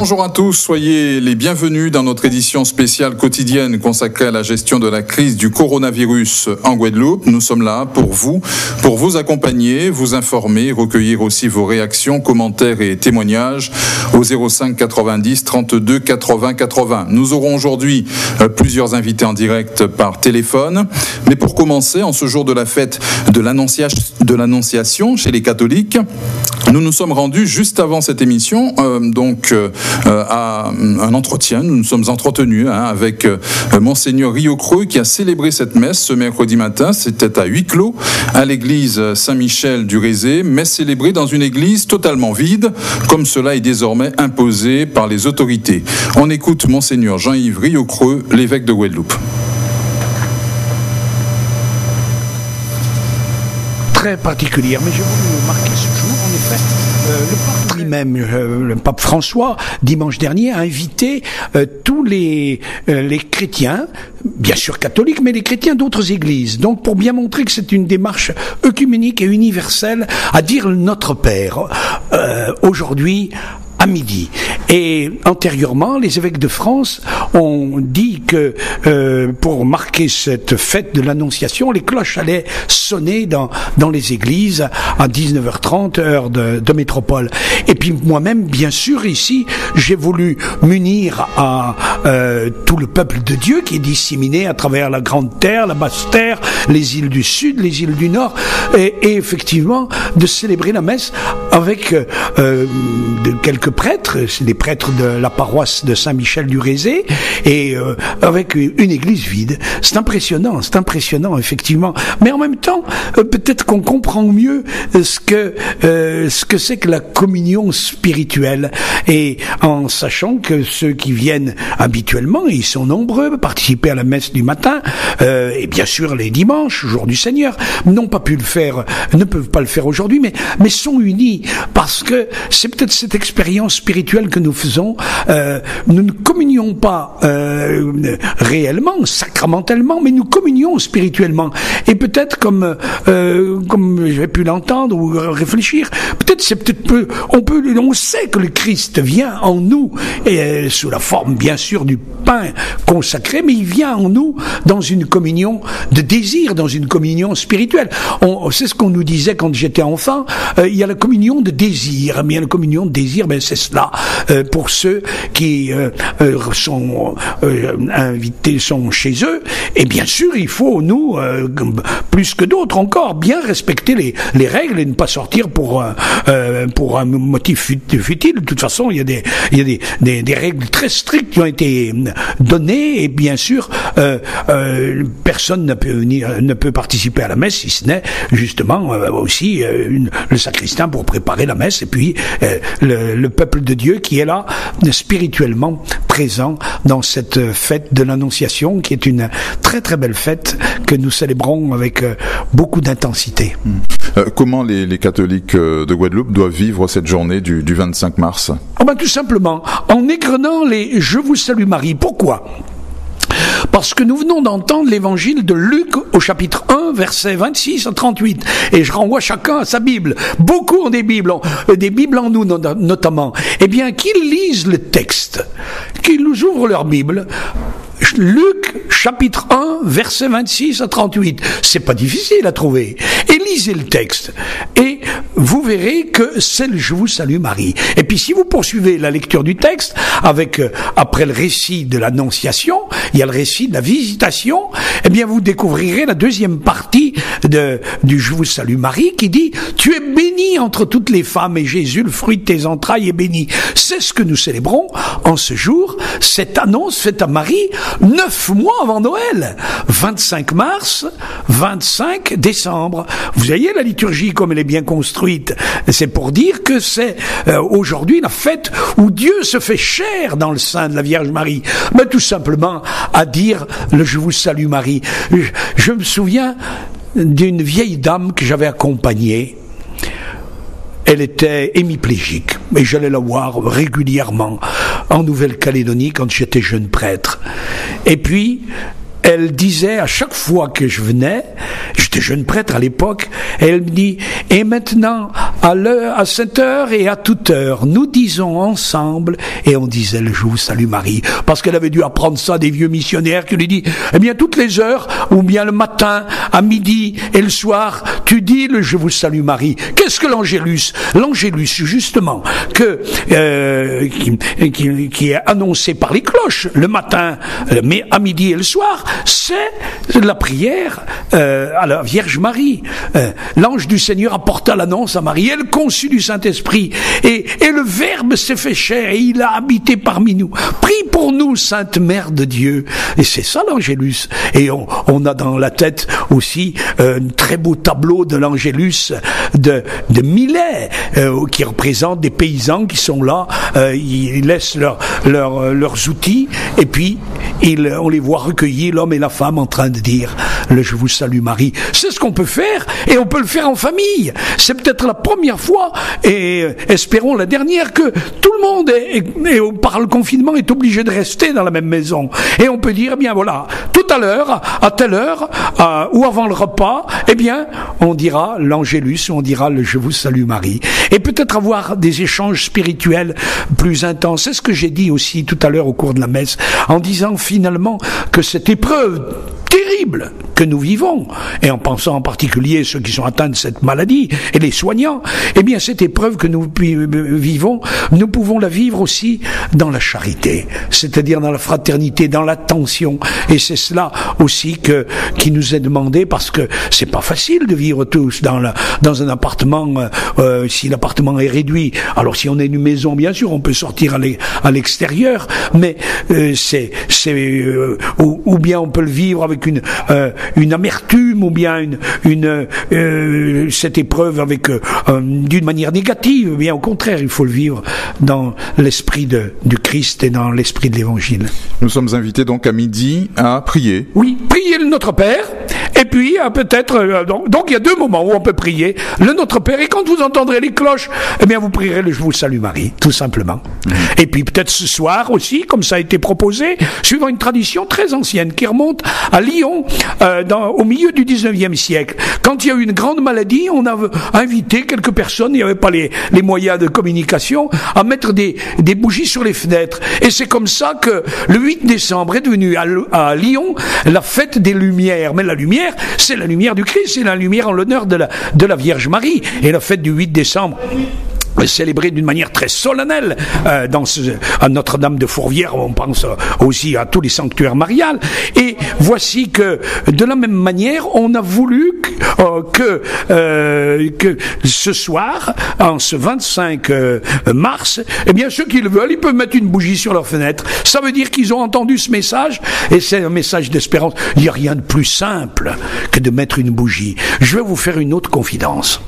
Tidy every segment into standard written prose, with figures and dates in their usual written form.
Bonjour à tous, soyez les bienvenus dans notre édition spéciale quotidienne consacrée à la gestion de la crise du coronavirus en Guadeloupe. Nous sommes là pour vous accompagner, vous informer, recueillir aussi vos réactions, commentaires et témoignages au 05 90 32 80 80. Nous aurons aujourd'hui plusieurs invités en direct par téléphone. Mais pour commencer, en ce jour de la fête de l'Annonciation chez les catholiques, nous nous sommes rendus juste avant cette émission à un entretien. Nous nous sommes entretenus avec Monseigneur Rio Creux qui a célébré cette messe ce mercredi matin. C'était à huis clos à l'église Saint-Michel du Rézé, messe célébrée dans une église totalement vide, comme cela est désormais imposé par les autorités. On écoute Monseigneur Jean-Yves Rio Creux, l'évêque de Guadeloupe. Très particulière, mais je voulais marquer ce jour, en effet, le pape lui-même, le pape François, dimanche dernier, a invité tous les chrétiens, bien sûr catholiques, mais les chrétiens d'autres églises, donc pour bien montrer que c'est une démarche œcuménique et universelle à dire notre Père. Aujourd'hui, à midi. Et antérieurement, les évêques de France ont dit que pour marquer cette fête de l'Annonciation, les cloches allaient sonner dans les églises à 19h30, heure de métropole. Et puis moi-même, bien sûr, ici, j'ai voulu m'unir à tout le peuple de Dieu qui est disséminé à travers la Grande Terre, la Basse Terre, les îles du Sud, les îles du Nord, et effectivement de célébrer la messe avec quelques prêtres, c'est des prêtres de la paroisse de Saint-Michel du Rézé, et avec une église vide. C'est impressionnant effectivement. Mais en même temps, peut-être qu'on comprend mieux ce que c'est que la communion spirituelle, et en sachant que ceux qui viennent habituellement, ils sont nombreux, participer à la messe du matin, et bien sûr les dimanches, jour du Seigneur, ne peuvent pas le faire aujourd'hui, mais sont unis, parce que c'est peut-être cette expérience spirituelle que nous faisons. Nous ne communions pas réellement, sacramentellement, mais nous communions spirituellement. Et peut-être comme j'ai pu l'entendre ou réfléchir, on sait que le Christ vient en nous, et sous la forme bien sûr du pain consacré, mais il vient en nous dans une communion de désir, dans une communion spirituelle. C'est ce qu'on nous disait quand j'étais enfant, il y a la communion de désir, mais il y a la communion de désir, c'est cela. Pour ceux qui sont invités, sont chez eux, et bien sûr, il faut, nous, plus que d'autres encore, bien respecter les règles et ne pas sortir pour un motif futile. De toute façon, il y a des règles très strictes qui ont été données, et bien sûr, personne ne peut participer à la messe, si ce n'est justement aussi le sacristain pour préparer la messe, et puis le peuple de Dieu qui est là spirituellement présent dans cette fête de l'Annonciation, qui est une très très belle fête que nous célébrons avec beaucoup d'intensité. Comment les catholiques de Guadeloupe doivent vivre cette journée du 25 mars ? Tout simplement en égrenant les « Je vous salue Marie ». Pourquoi ? Parce que nous venons d'entendre l'évangile de Luc au chapitre 1, versets 26 à 38. Et je renvoie chacun à sa Bible. Beaucoup ont des Bibles en nous notamment. Eh bien, qu'ils lisent le texte, qu'ils nous ouvrent leur Bible. Luc, chapitre 1, versets 26 à 38. C'est pas difficile à trouver. Et lisez le texte. Et vous verrez que c'est le « Je vous salue Marie ». Et puis si vous poursuivez la lecture du texte, après le récit de l'Annonciation, il y a le récit de la Visitation, eh bien vous découvrirez la deuxième partie du « Je vous salue Marie » qui dit « Tu es bénie entre toutes les femmes et Jésus, le fruit de tes entrailles, est béni ». C'est ce que nous célébrons en ce jour, cette annonce faite à Marie 9 mois avant Noël, 25 mars, 25 décembre. Vous voyez la liturgie comme elle est bien construite. C'est pour dire que c'est aujourd'hui la fête où Dieu se fait chair dans le sein de la Vierge Marie. Mais tout simplement à dire le « Je vous salue Marie ». Je me souviens d'une vieille dame que j'avais accompagnée. Elle était hémiplégique, et j'allais la voir régulièrement en Nouvelle-Calédonie quand j'étais jeune prêtre. Et puis, elle disait à chaque fois que je venais, j'étais jeune prêtre à l'époque, elle me dit, et maintenant, à cette heure et à toute heure, nous disons ensemble, et on disait le Je vous salue Marie, parce qu'elle avait dû apprendre ça des vieux missionnaires qui lui dit, eh bien toutes les heures, ou bien le matin, à midi et le soir, tu dis le Je vous salue Marie. Qu'est-ce que l'Angélus? L'Angélus, justement, qui est annoncé par les cloches le matin, mais à midi et le soir, c'est la prière à la Vierge Marie. L'ange du Seigneur apporta l'annonce à Marie, elle conçut du Saint-Esprit, et le Verbe s'est fait chair, et il a habité parmi nous. Prie pour nous, Sainte Mère de Dieu. Et c'est ça l'Angélus. Et on a dans la tête aussi un très beau tableau de l'Angélus de Millet, qui représente des paysans qui sont là, ils laissent leurs outils, et puis on les voit recueillir, l'homme et la femme, en train de dire le Je vous salue Marie. C'est ce qu'on peut faire, et on peut le faire en famille. C'est peut-être la première fois, et espérons la dernière, que tout le monde par le confinement est obligé de rester dans la même maison. Et on peut dire, eh bien voilà, tout à l'heure, à telle heure, ou avant le repas, eh bien, on dira l'Angélus, on dira le Je vous salue Marie. Et peut-être avoir des échanges spirituels plus intenses. C'est ce que j'ai dit aussi tout à l'heure au cours de la messe, en disant finalement que cette épreuve terrible que nous vivons, et en pensant en particulier ceux qui sont atteints de cette maladie et les soignants, eh bien cette épreuve que nous vivons, nous pouvons la vivre aussi dans la charité, c'est-à-dire dans la fraternité, dans l'attention, et c'est cela aussi qui nous est demandé, parce que c'est pas facile de vivre tous dans un appartement, si l'appartement est réduit. Alors si on est une maison, bien sûr, on peut sortir à l'extérieur, mais ou bien on peut le vivre avec une amertume, ou bien cette épreuve avec d'une manière négative. Bien au contraire, il faut le vivre dans l'esprit du Christ et dans l'esprit de l'Évangile. Nous sommes invités donc à midi à prier. Oui, prier le Notre Père, et puis peut-être donc il y a deux moments où on peut prier le Notre Père, et quand vous entendrez les cloches, eh bien vous prierez le Je vous salue Marie, tout simplement. Et puis peut-être ce soir aussi, comme ça a été proposé, suivant une tradition très ancienne qui remonte à Lyon, au milieu du 19e siècle. Quand il y a eu une grande maladie, on a invité quelques personnes, il n'y avait pas les moyens de communication, à mettre des bougies sur les fenêtres. Et c'est comme ça que le 8 décembre est devenu à Lyon la fête des Lumières. Mais la lumière, c'est la lumière du Christ, c'est la lumière en l'honneur de la Vierge Marie. Et la fête du 8 décembre célébrée d'une manière très solennelle à Notre-Dame de Fourvière, on pense aussi à tous les sanctuaires mariales. Et voici que de la même manière, on a voulu que ce soir, en ce 25 mars, eh bien ceux qui le veulent, ils peuvent mettre une bougie sur leur fenêtre. Ça veut dire qu'ils ont entendu ce message, et c'est un message d'espérance. Il n'y a rien de plus simple que de mettre une bougie. Je vais vous faire une autre confidence.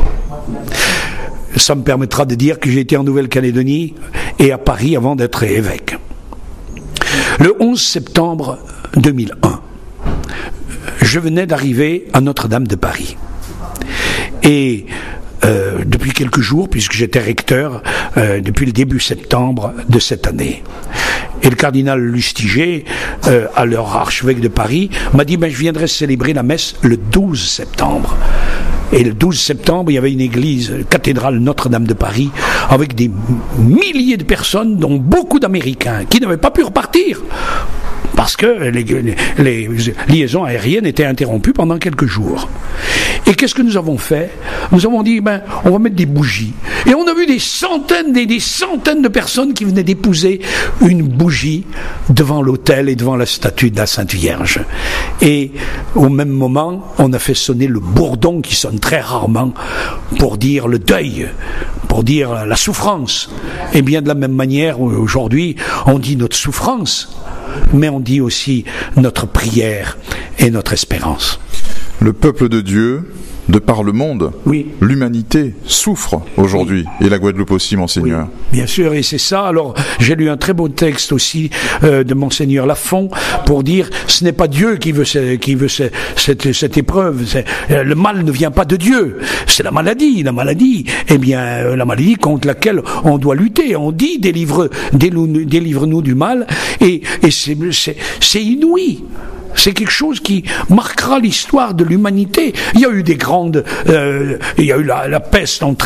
Ça me permettra de dire que j'ai été en Nouvelle-Calédonie et à Paris avant d'être évêque. Le 11 septembre 2001, je venais d'arriver à Notre-Dame de Paris. Et depuis quelques jours, puisque j'étais recteur depuis le début septembre de cette année. Et le cardinal Lustiger, alors archevêque de Paris, m'a dit je viendrai célébrer la messe le 12 septembre. Et le 12 septembre, il y avait une église, cathédrale Notre-Dame de Paris, avec des milliers de personnes, dont beaucoup d'Américains, qui n'avaient pas pu repartir, parce que les liaisons aériennes étaient interrompues pendant quelques jours. Et qu'est-ce que nous avons fait? Nous avons dit, on va mettre des bougies. Et on a vu des centaines de personnes qui venaient d'épouser une bougie devant l'autel et devant la statue de la Sainte Vierge. Et au même moment, on a fait sonner le bourdon, qui sonne très rarement, pour dire le deuil, pour dire la souffrance. Et bien de la même manière, aujourd'hui, on dit notre souffrance, mais on dit aussi notre prière et notre espérance. Le peuple de Dieu, de par le monde, oui. L'humanité souffre aujourd'hui, oui. Et la Guadeloupe aussi, Monseigneur. Oui, bien sûr, et c'est ça. Alors, j'ai lu un très beau texte aussi de Monseigneur Lafont pour dire, ce n'est pas Dieu qui veut cette épreuve. Le mal ne vient pas de Dieu, c'est la maladie. La maladie, eh bien, la maladie contre laquelle on doit lutter. On dit, délivre-nous du mal, et c'est inouï. C'est quelque chose qui marquera l'histoire de l'humanité. Il y a eu des grandes... il y a eu la peste en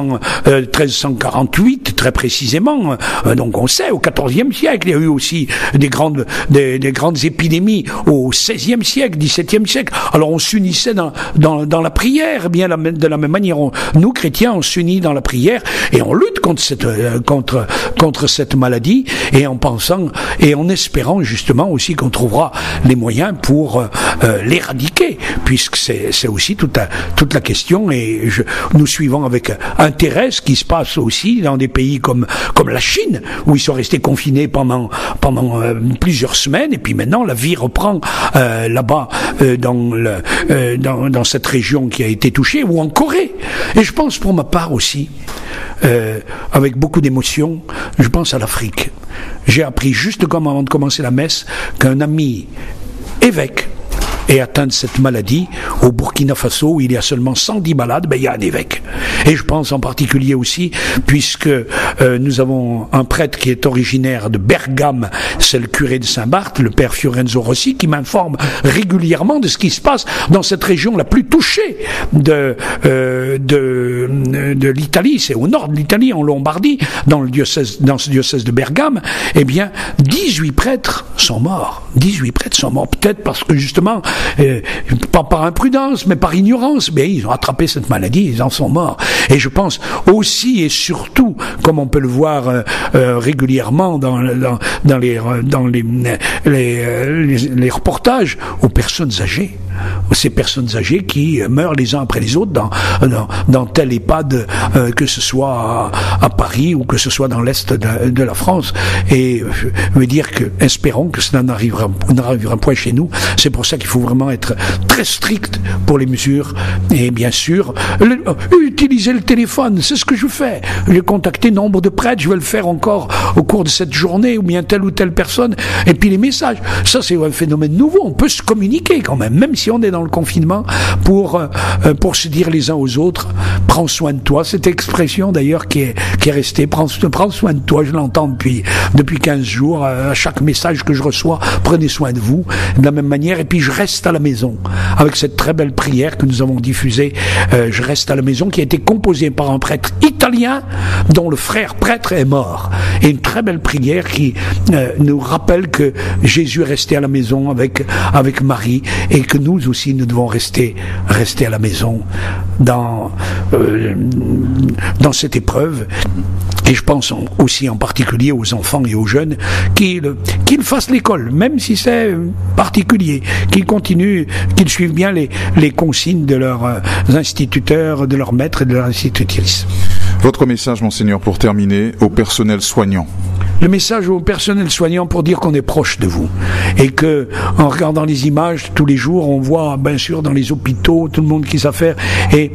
1348, très précisément. Donc on sait, au XIVe siècle. Il y a eu aussi des grandes épidémies au XVIe siècle, XVIIe siècle. Alors on s'unissait dans la prière. Eh bien, de la même manière, nous, chrétiens, on s'unit dans la prière et on lutte contre cette maladie, et en pensant et en espérant justement aussi qu'on trouvera les moyens pour l'éradiquer, puisque c'est aussi toute la question, et nous suivons avec intérêt ce qui se passe aussi dans des pays comme la Chine, où ils sont restés confinés pendant plusieurs semaines, et puis maintenant la vie reprend là-bas dans cette région qui a été touchée, ou en Corée. Et je pense pour ma part aussi, avec beaucoup d'émotion, je pense à l'Afrique. J'ai appris juste comme avant de commencer la messe qu'un ami évêque est atteint de cette maladie au Burkina Faso, où il y a seulement 110 malades, il y a un évêque. Et je pense en particulier aussi, puisque nous avons un prêtre qui est originaire de Bergame, c'est le curé de Saint-Barth, le père Fiorenzo Rossi, qui m'informe régulièrement de ce qui se passe dans cette région la plus touchée de l'Italie. C'est au nord de l'Italie, en Lombardie, dans ce diocèse de Bergame. Eh bien, 18 prêtres sont morts. 18 prêtres sont morts, peut-être parce que justement, pas par imprudence, mais par ignorance, ils ont attrapé cette maladie, ils en sont morts. Et je pense aussi et surtout, comme on peut le voir régulièrement dans les reportages, aux personnes âgées. Ces personnes âgées qui meurent les uns après les autres dans tel EHPAD, que ce soit à Paris ou que ce soit dans l'Est de la France. Et je veux dire espérons que cela n'arrivera point chez nous. C'est pour ça qu'il faut vraiment être très strict pour les mesures. Et bien sûr, utiliser le téléphone, c'est ce que je fais. J'ai contacté nombre de prêtres, je vais le faire encore au cours de cette journée, ou bien telle ou telle personne. Et puis les messages, ça c'est un phénomène nouveau. On peut se communiquer quand même si on est dans le confinement, pour se dire les uns aux autres, prends soin de toi. Cette expression d'ailleurs qui est restée, prends soin de toi, je l'entends depuis 15 jours, à chaque message que je reçois, prenez soin de vous, de la même manière. Et puis je reste à la maison, avec cette très belle prière que nous avons diffusée, je reste à la maison, qui a été composée par un prêtre italien, dont le frère prêtre est mort. Et une très belle prière qui nous rappelle que Jésus est resté à la maison avec Marie, et que nous aussi nous devons rester à la maison dans cette épreuve. Et je pense aussi en particulier aux enfants et aux jeunes qu'ils fassent l'école, même si c'est particulier, qu'ils continuent, qu'ils suivent bien les consignes de leurs instituteurs, de leurs maîtres et de leurs institutrices. Votre message, Monseigneur, pour terminer, au personnel soignant. Le message au personnel soignant pour dire qu'on est proche de vous, et que en regardant les images tous les jours, on voit bien sûr dans les hôpitaux tout le monde qui s'affaire, et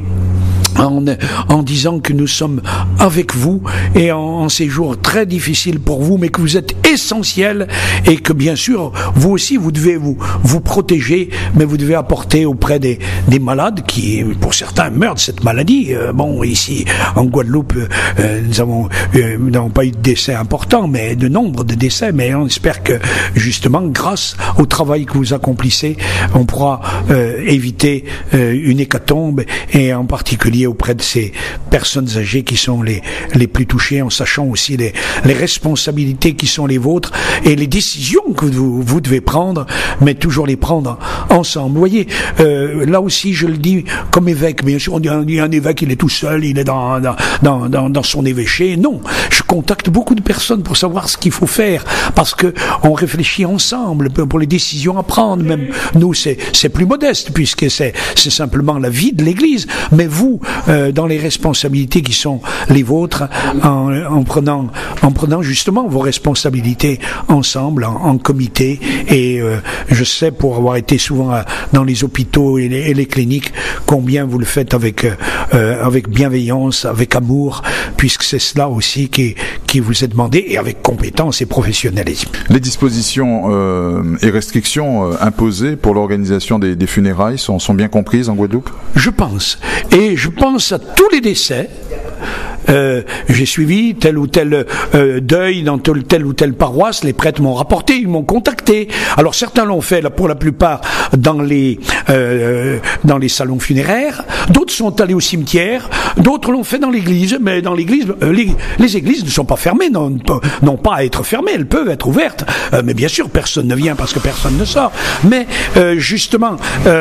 en disant que nous sommes avec vous et en ces jours très difficiles pour vous, mais que vous êtes essentiels, et que bien sûr vous aussi vous devez vous protéger, mais vous devez apporter auprès des malades qui pour certains meurent de cette maladie. Ici en Guadeloupe nous n'avons pas eu de décès importants, mais de nombre de décès, mais on espère que justement grâce au travail que vous accomplissez, on pourra éviter une hécatombe, et en particulier auprès de ces personnes âgées qui sont les plus touchées, en sachant aussi les responsabilités qui sont les vôtres et les décisions que vous devez prendre, mais toujours les prendre ensemble. Vous voyez, là aussi je le dis comme évêque, bien sûr on dit un évêque il est tout seul, il est dans son évêché. Non, je contacte beaucoup de personnes pour savoir ce qu'il faut faire, parce que on réfléchit ensemble pour les décisions à prendre. Même nous c'est plus modeste, puisque c'est simplement la vie de l'Église, mais vous dans les responsabilités qui sont les vôtres, en prenant justement vos responsabilités ensemble, en comité. Et je sais, pour avoir été souvent dans les hôpitaux et les cliniques, combien vous le faites avec bienveillance, avec amour, puisque c'est cela aussi qui vous est demandé, et avec compétence et professionnalisme. Les dispositions et restrictions imposées pour l'organisation des funérailles sont bien comprises en Guadeloupe ? Je pense. Et je pense à tous les décès j'ai suivi tel ou tel deuil dans telle ou telle paroisse, les prêtres m'ont rapporté, ils m'ont contacté. Alors certains l'ont fait pour la plupart dans les salons funéraires, d'autres sont allés au cimetière, d'autres l'ont fait dans l'église, mais dans l'église, les églises ne sont pas fermées, n'ont pas à être fermées, elles peuvent être ouvertes, mais bien sûr personne ne vient parce que personne ne sort. Mais justement,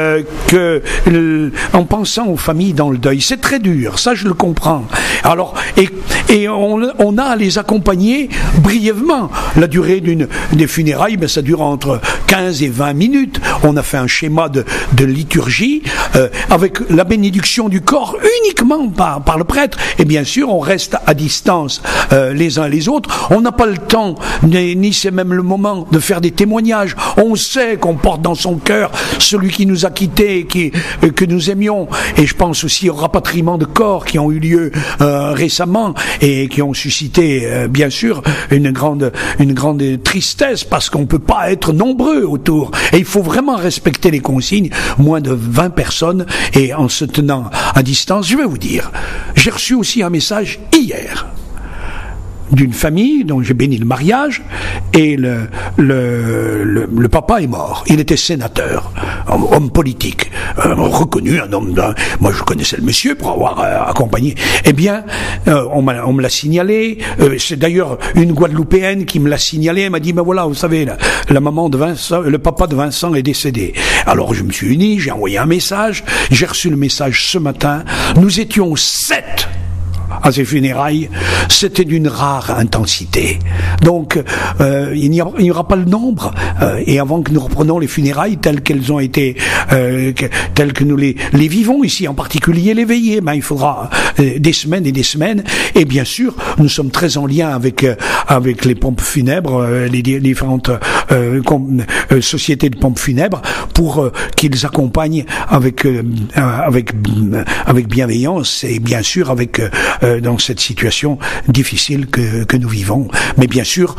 en pensant aux familles dans le deuil, c'est très dur, ça je le comprends. Alors, et on a à les accompagner brièvement. La durée des funérailles, ben, ça dure entre 15 et 20 minutes. On a fait un schéma de liturgie avec la bénédiction du corps uniquement par le prêtre. Et bien sûr, on reste à distance les uns les autres. On n'a pas le temps, ni c'est même le moment de faire des témoignages. On sait qu'on porte dans son cœur celui qui nous a quittés, que nous aimions. Et je pense aussi au rapatriement de corps qui ont eu lieu récemment et qui ont suscité bien sûr une grande tristesse parce qu'on peut pas être nombreux autour. Et il faut vraiment respecter les consignes, moins de 20 personnes et en se tenant à distance. Je vais vous dire, j'ai reçu aussi un message hier d'une famille dont j'ai béni le mariage et le papa est mort. Il était sénateur, homme politique, reconnu, un homme moi je connaissais le monsieur pour avoir accompagné. Eh bien, on me l'a signalé. C'est d'ailleurs une Guadeloupéenne qui me l'a signalé. Elle m'a dit, ben voilà, vous savez, la maman de Vincent, le papa de Vincent est décédé. Alors je me suis uni, j'ai envoyé un message. J'ai reçu le message ce matin. Nous étions 7 à ces funérailles, c'était d'une rare intensité. Donc, il n'y aura pas le nombre. Et avant que nous reprenions les funérailles telles qu'elles ont été, telles que nous les vivons ici, en particulier les veillées, ben, il faudra des semaines et des semaines. Et bien sûr, nous sommes très en lien avec les pompes funèbres, les différentes sociétés de pompes funèbres, pour qu'ils accompagnent avec bienveillance et bien sûr avec dans cette situation difficile que nous vivons. Mais bien sûr,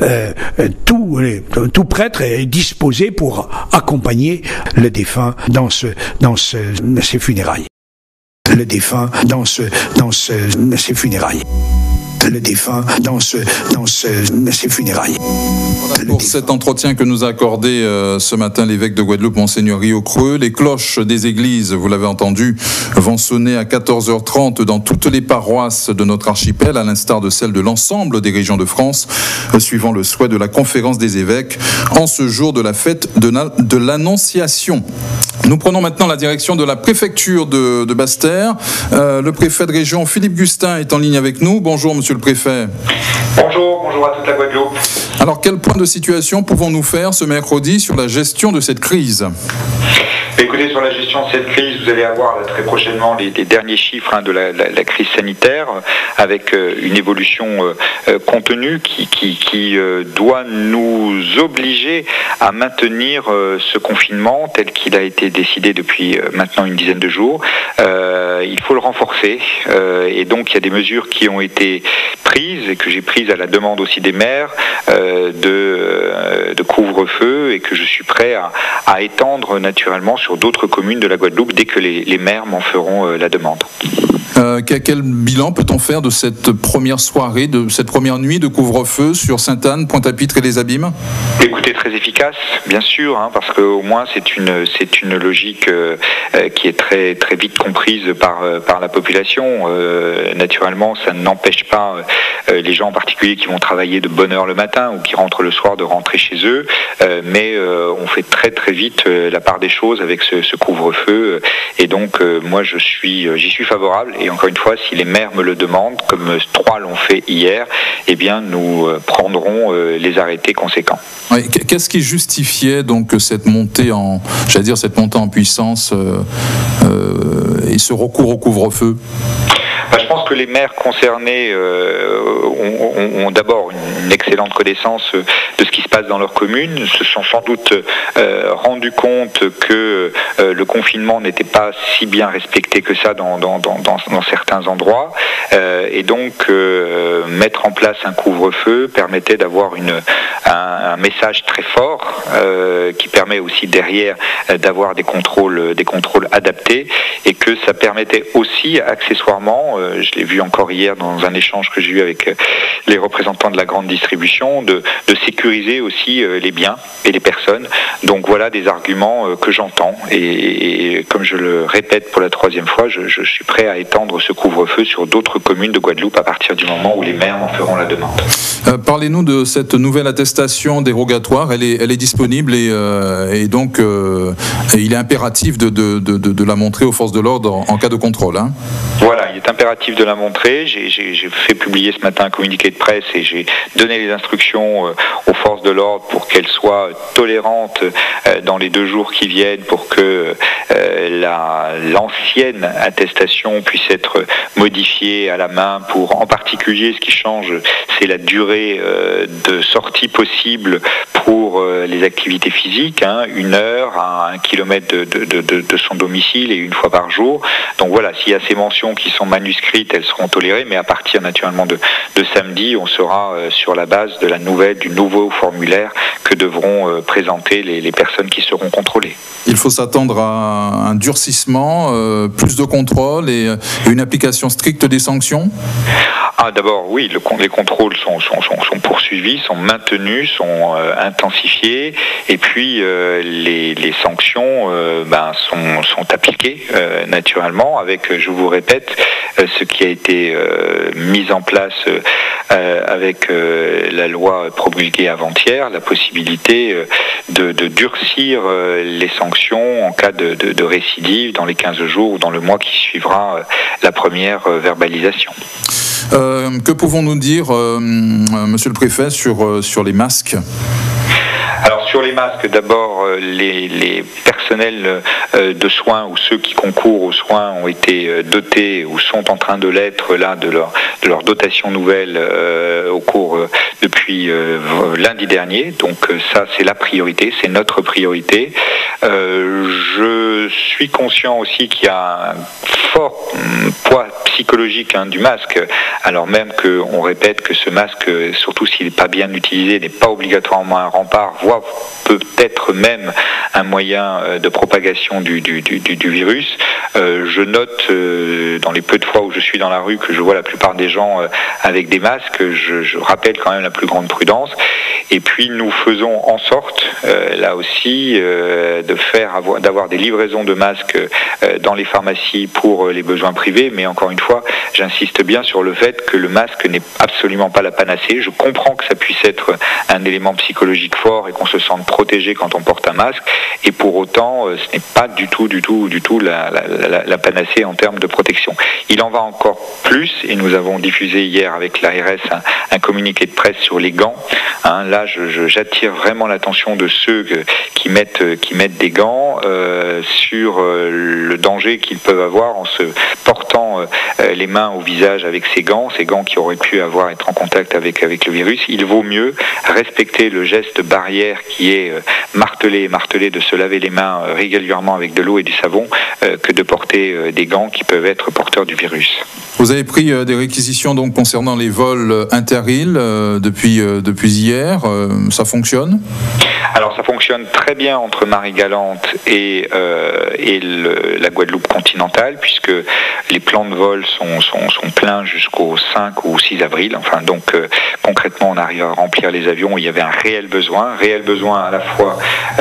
tout prêtre est disposé pour accompagner le défunt dans ces funérailles. Le défunt dans ces funérailles. Le défunt dans ces funérailles. Voilà pour cet entretien que nous a accordé ce matin l'évêque de Guadeloupe, Monseigneur Rio Creux. Les cloches des églises, vous l'avez entendu, vont sonner à 14h30 dans toutes les paroisses de notre archipel, à l'instar de celles de l'ensemble des régions de France, suivant le souhait de la conférence des évêques, en ce jour de la fête de l'Annonciation. Nous prenons maintenant la direction de la préfecture de Basse-Terre. Le préfet de région, Philippe Gustin, est en ligne avec nous. Bonjour, monsieur le préfet. Bonjour à toute la Guadeloupe. Alors, quel point de situation pouvons-nous faire ce mercredi sur la gestion de cette crise ? Écoutez, sur la gestion de cette crise, vous allez avoir très prochainement les derniers chiffres de la crise sanitaire, avec une évolution contenue qui doit nous obliger à maintenir ce confinement tel qu'il a été décidé depuis maintenant une dizaine de jours. Il faut le renforcer et donc il y a des mesures qui ont été prises et que j'ai prises à la demande aussi des maires de couvre-feu et que je suis prêt à étendre naturellement sur d'autres communes de la Guadeloupe dès que les maires m'en feront la demande. Quel bilan peut-on faire de cette première soirée, de cette première nuit de couvre-feu sur Sainte-Anne, Pointe-à-Pitre et les Abîmes ? Écoutez, très efficace, bien sûr, parce qu'au moins c'est une logique qui est très très vite comprise par la population. Naturellement, ça n'empêche pas les gens en particulier qui vont travailler de bonne heure le matin ou qui rentrent le soir de rentrer chez eux, mais on fait très très vite la part des choses avec ce couvre-feu, et donc moi j'y suis favorable. Et encore une fois, si les maires me le demandent, comme 3 l'ont fait hier, eh bien nous prendrons les arrêtés conséquents. Oui, qu'est-ce qui justifiait donc cette montée en puissance et ce recours au couvre-feu ? Je pense que les maires concernés ont d'abord une excellente connaissance de ce qui se passe dans leur commune, se sont sans doute rendus compte que le confinement n'était pas si bien respecté que ça dans certains endroits, et donc mettre en place un couvre-feu permettait d'avoir un message très fort qui permet aussi derrière d'avoir des contrôles adaptés, et que ça permettait aussi accessoirement je l'ai vu encore hier dans un échange que j'ai eu avec les représentants de la grande distribution, de sécuriser aussi les biens et les personnes. Donc voilà des arguments que j'entends et comme je le répète pour la 3e fois, je suis prêt à étendre ce couvre-feu sur d'autres communes de Guadeloupe à partir du moment où les maires en feront la demande. Parlez-nous de cette nouvelle attestation dérogatoire. Elle est disponible et donc il est impératif de la montrer aux forces de l'ordre en cas de contrôle. Hein. Voilà, il est impératif de la montrer. J'ai fait publier ce matin un communiqué de presse et j'ai donné les instructions aux forces de l'ordre pour qu'elles soient tolérantes dans les 2 jours qui viennent pour que l'ancienne attestation puisse être modifiée à la main pour, en particulier, ce qui change, c'est la durée de sortie possible pour les activités physiques, 1 heure à 1 kilomètre de son domicile et 1 fois par jour. Donc voilà, s'il y a ces mentions qui sont manuscrites, elles seront tolérées, mais à partir naturellement de samedi, on sera sur la base du nouveau formulaire que devront présenter les personnes qui seront contrôlées. Il faut s'attendre à un durcissement, plus de contrôle et une application stricte des sanctions ? D'abord, oui, les contrôles sont poursuivis, sont maintenus, sont intensifiés, et puis les sanctions sont appliquées naturellement avec, je vous répète, ce qui a été mis en place avec la loi promulguée avant-hier, la possibilité de durcir les sanctions en cas de récidive dans les 15 jours ou dans le mois qui suivra la première verbalisation. Que pouvons-nous dire, Monsieur le Préfet, sur les masques ? Alors sur les masques, d'abord, les personnels de soins ou ceux qui concourent aux soins ont été dotés ou sont en train de l'être là de leur dotation nouvelle au cours depuis lundi dernier. Donc ça, c'est la priorité, c'est notre priorité. Je suis conscient aussi qu'il y a un fort poids psychologique du masque, alors même qu'on répète que ce masque, surtout s'il n'est pas bien utilisé, n'est pas obligatoirement un rempart, voire peut-être même un moyen de propagation du virus. Je note dans les peu de fois où je suis dans la rue que je vois la plupart des gens avec des masques. Je rappelle quand même la plus grande prudence. Et puis nous faisons en sorte, là aussi, d'avoir des livraisons de masques dans les pharmacies pour les besoins privés. Mais encore une fois, j'insiste bien sur le fait que le masque n'est absolument pas la panacée. Je comprends que ça puisse être un élément psychologique fort et qu'on se sente protégé quand on porte un masque. Et pour autant, ce n'est pas du tout la panacée en termes de protection. Il en va encore plus, et nous avons diffusé hier avec l'ARS un communiqué de presse sur les gants. Là, j'attire vraiment l'attention de ceux qui mettent des gants sur le danger qu'ils peuvent avoir en se portant les mains au visage avec ces gants qui auraient pu être en contact avec le virus. Il vaut mieux respecter le geste barrière qui est martelé de se laver les mains régulièrement avec de l'eau et du savon que de porter des gants qui peuvent être porteurs du virus. Vous avez pris des réquisitions donc concernant les vols inter-îles depuis hier. Ça fonctionne ? Alors ça fonctionne très bien entre Marie-Galante et la Guadeloupe continentale, puisque les plans de vol sont pleins jusqu'au 5 ou 6 avril. Donc concrètement on arrive à remplir les avions. Il y avait un réel besoin à la fois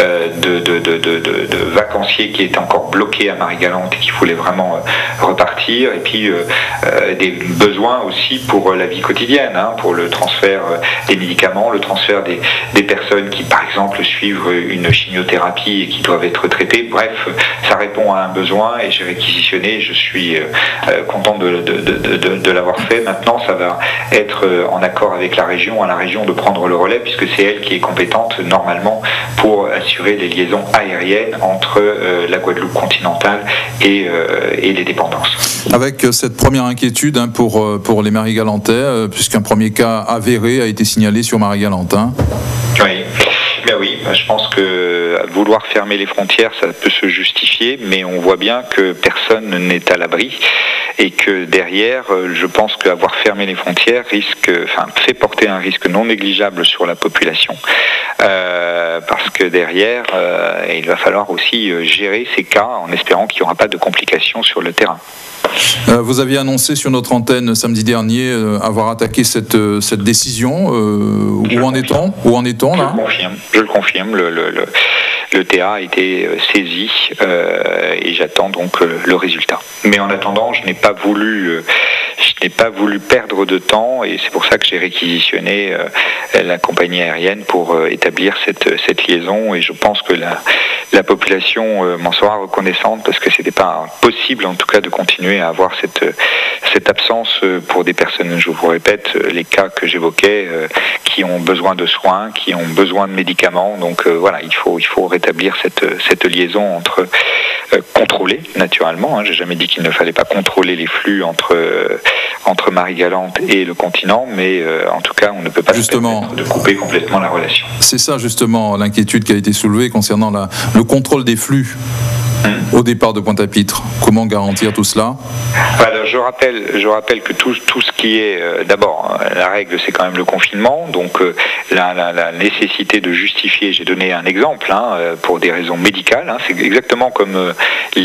de vacanciers qui étaient encore bloqués à Marie-Galante et qui voulaient vraiment repartir, et puis des besoins aussi pour la vie quotidienne, pour le transfert des médicaments, le transfert des personnes qui par exemple suivent une chimiothérapie et qui doivent être traitées. Bref, ça répond à un besoin et j'ai réquisitionné. Je suis content de l'avoir fait. Maintenant, ça va être en accord avec la région, à la région de prendre le relais, puisque c'est elle qui est compétente normalement pour assurer les liaisons aériennes entre la Guadeloupe continentale et les dépendances. Avec cette première inquiétude pour les Marie-Galantais, puisqu'un premier cas avéré a été signalé sur Marie-Galante. Oui. Ben oui, je pense que vouloir fermer les frontières, ça peut se justifier, mais on voit bien que personne n'est à l'abri et que derrière, je pense qu'avoir fermé les frontières fait porter un risque non négligeable sur la population. Parce que derrière, il va falloir aussi gérer ces cas en espérant qu'il n'y aura pas de complications sur le terrain. Vous aviez annoncé sur notre antenne samedi dernier avoir attaqué cette décision. Où en est-on là ? Je le confirme. Le TA a été saisi et j'attends donc le résultat. Mais en attendant, je n'ai pas voulu perdre de temps et c'est pour ça que j'ai réquisitionné la compagnie aérienne pour établir cette liaison et je pense que la population m'en sera reconnaissante parce que c'était pas possible en tout cas de continuer à avoir cette absence pour des personnes, je vous répète, les cas que j'évoquais qui ont besoin de soins, qui ont besoin de médicaments. Donc voilà, il faut rétablir cette liaison entre contrôler naturellement. J'ai jamais dit qu'il ne fallait pas contrôler les flux entre Marie-Galante et le continent, mais en tout cas, on ne peut pas se permettre de couper complètement la relation. C'est ça justement l'inquiétude qui a été soulevée concernant le contrôle des flux. Au départ de Pointe-à-Pitre, comment garantir tout cela ? Alors, je rappelle que tout ce qui est d'abord la règle, c'est quand même le confinement. Donc la nécessité de justifier. J'ai donné un exemple pour des raisons médicales. C'est exactement comme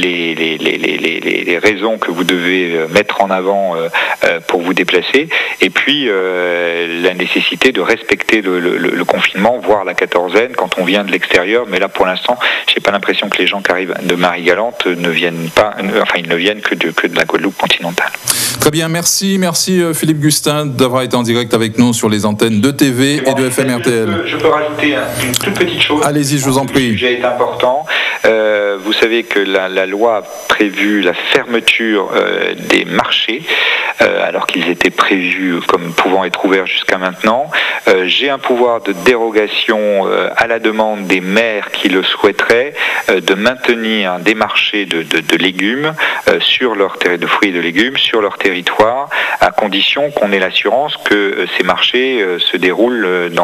les raisons que vous devez mettre en avant pour vous déplacer. Et puis la nécessité de respecter le confinement, voire la quatorzaine quand on vient de l'extérieur. Mais là, pour l'instant, j'ai pas l'impression que les gens qui arrivent de Marie-Galante ne viennent pas, ils ne viennent que de la Guadeloupe continentale. Très bien, merci Philippe Gustin d'avoir été en direct avec nous sur les antennes de TV et de FM RTL. Je peux rajouter une toute petite chose. Allez-y, je vous en prie. Le sujet est important. Vous savez que la loi a prévu la fermeture des marchés, alors qu'ils étaient prévus comme pouvant être ouverts jusqu'à maintenant. J'ai un pouvoir de dérogation à la demande des maires qui le souhaiteraient de maintenir des marchés de légumes sur leur de fruits et de légumes sur leur territoire, à condition qu'on ait l'assurance que ces marchés se déroulent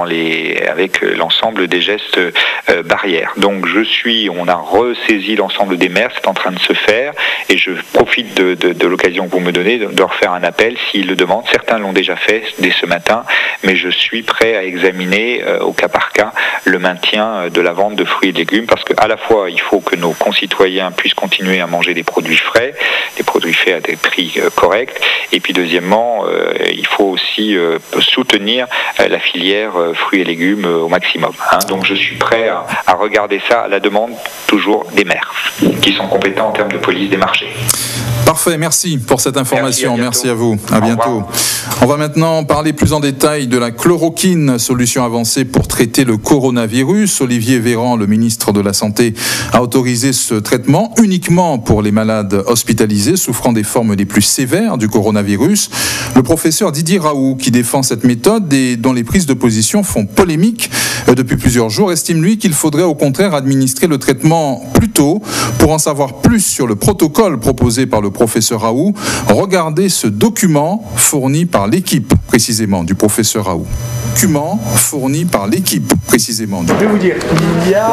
avec l'ensemble des gestes barrières. Donc on a ressaisi l'ensemble des maires, c'est en train de se faire, et je profite de l'occasion que vous me donnez de refaire un appel s'ils le demandent. Certains l'ont déjà fait dès ce matin, mais je suis prêt à examiner au cas par cas le maintien de la vente de fruits et de légumes, parce qu'à la fois il faut que nos concitoyens puissent continuer à manger des produits frais, des produits faits à des prix corrects, et puis deuxièmement il faut aussi soutenir la filière fruits et légumes au maximum. Donc je suis prêt à regarder ça à la demande toujours des maires qui sont compétents en termes de police des marchés. Parfait, merci pour cette information. Merci à vous. À bientôt. On va maintenant parler plus en détail de la chloroquine, solution avancée pour traiter le coronavirus. Olivier Véran, le ministre de la Santé, a autorisé ce traitement uniquement pour les malades hospitalisés souffrant des formes les plus sévères du coronavirus. Le professeur Didier Raoult, qui défend cette méthode et dont les prises de position font polémique depuis plusieurs jours, estime lui qu'il faudrait au contraire administrer le traitement plus tôt. Pour en savoir plus sur le protocole proposé par le professeur Raoult, regardez ce document fourni par l'équipe précisément du professeur Raoult. Document fourni par l'équipe précisément. Je vais vous dire, il y a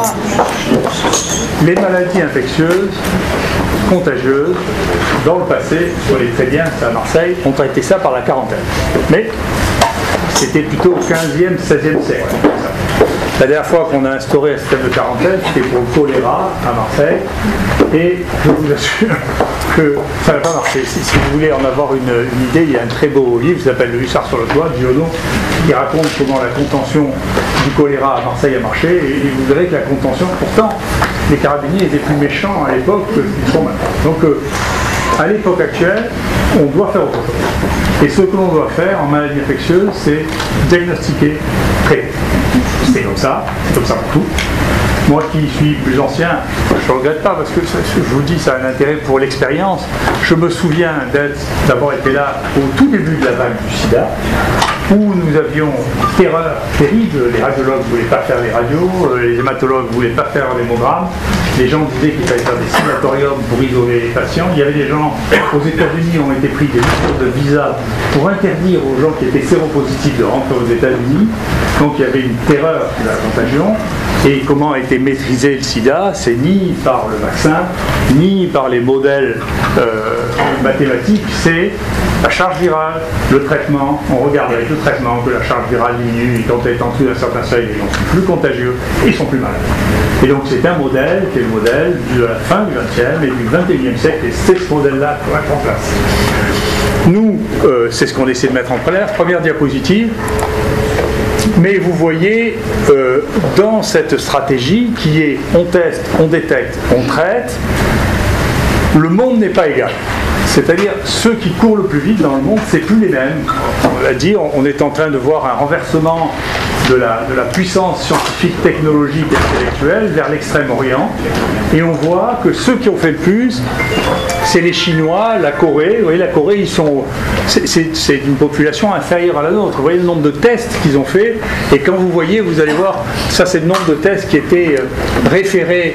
les maladies infectieuses, contagieuses. Dans le passé, on les très bien, c'est à Marseille, on traitait ça par la quarantaine. Mais c'était plutôt au 15e, 16e siècle. La dernière fois qu'on a instauré un système de quarantaine, c'était pour le choléra à Marseille, et je vous assure que ça n'a pas marché. Si vous voulez en avoir une idée, il y a un très beau livre qui s'appelle Le Hussard sur le toit, de Giono, qui raconte comment la contention du choléra à Marseille a marché, et vous verrez que la contention, pourtant, les carabiniers étaient plus méchants à l'époque que ce qu'ils sont maintenant. Donc, à l'époque actuelle, on doit faire autre chose. Et ce que l'on doit faire en maladie infectieuse, c'est diagnostiquer, traiter. C'est comme ça pour tout. Moi qui suis plus ancien, je ne regrette pas parce que je vous dis, ça a un intérêt pour l'expérience. Je me souviens d'avoir été là au tout début de la vague du sida, où nous avions terreur terrible. Les radiologues ne voulaient pas faire les radios, les hématologues ne voulaient pas faire l'hémogramme. Les gens disaient qu'il fallait faire des sanatoriums pour isoler les patients. Il y avait des gens aux États-Unis ont été pris des mesures de visa pour interdire aux gens qui étaient séropositifs de rentrer aux États-Unis. Donc il y avait une terreur de la contagion. Et comment a été maîtrisé le sida? C'est ni par le vaccin, ni par les modèles mathématiques, c'est la charge virale, le traitement. On regarde avec le traitement que la charge virale diminue et quand elle est en dessous d'un certain seuil, les gens sont plus contagieux et ils sont plus malades. Et donc c'est un modèle qui est le modèle de la fin du XXe et du XXIe siècle, et c'est ce modèle-là qu'il faut mettre en place. Nous, c'est ce qu'on essaie de mettre en place. Première diapositive. Mais vous voyez, dans cette stratégie qui est on teste, on détecte, on traite, le monde n'est pas égal. C'est-à-dire, ceux qui courent le plus vite dans le monde, c'est plus les mêmes. On l'a dit, on est en train de voir un renversement de la puissance scientifique, technologique et intellectuelle vers l'Extrême-Orient. Et on voit que ceux qui ont fait le plus, c'est les Chinois, la Corée. Vous voyez, la Corée, c'est une population inférieure à la nôtre. Vous voyez le nombre de tests qu'ils ont fait. Et quand vous voyez, vous allez voir, ça c'est le nombre de tests qui étaient référés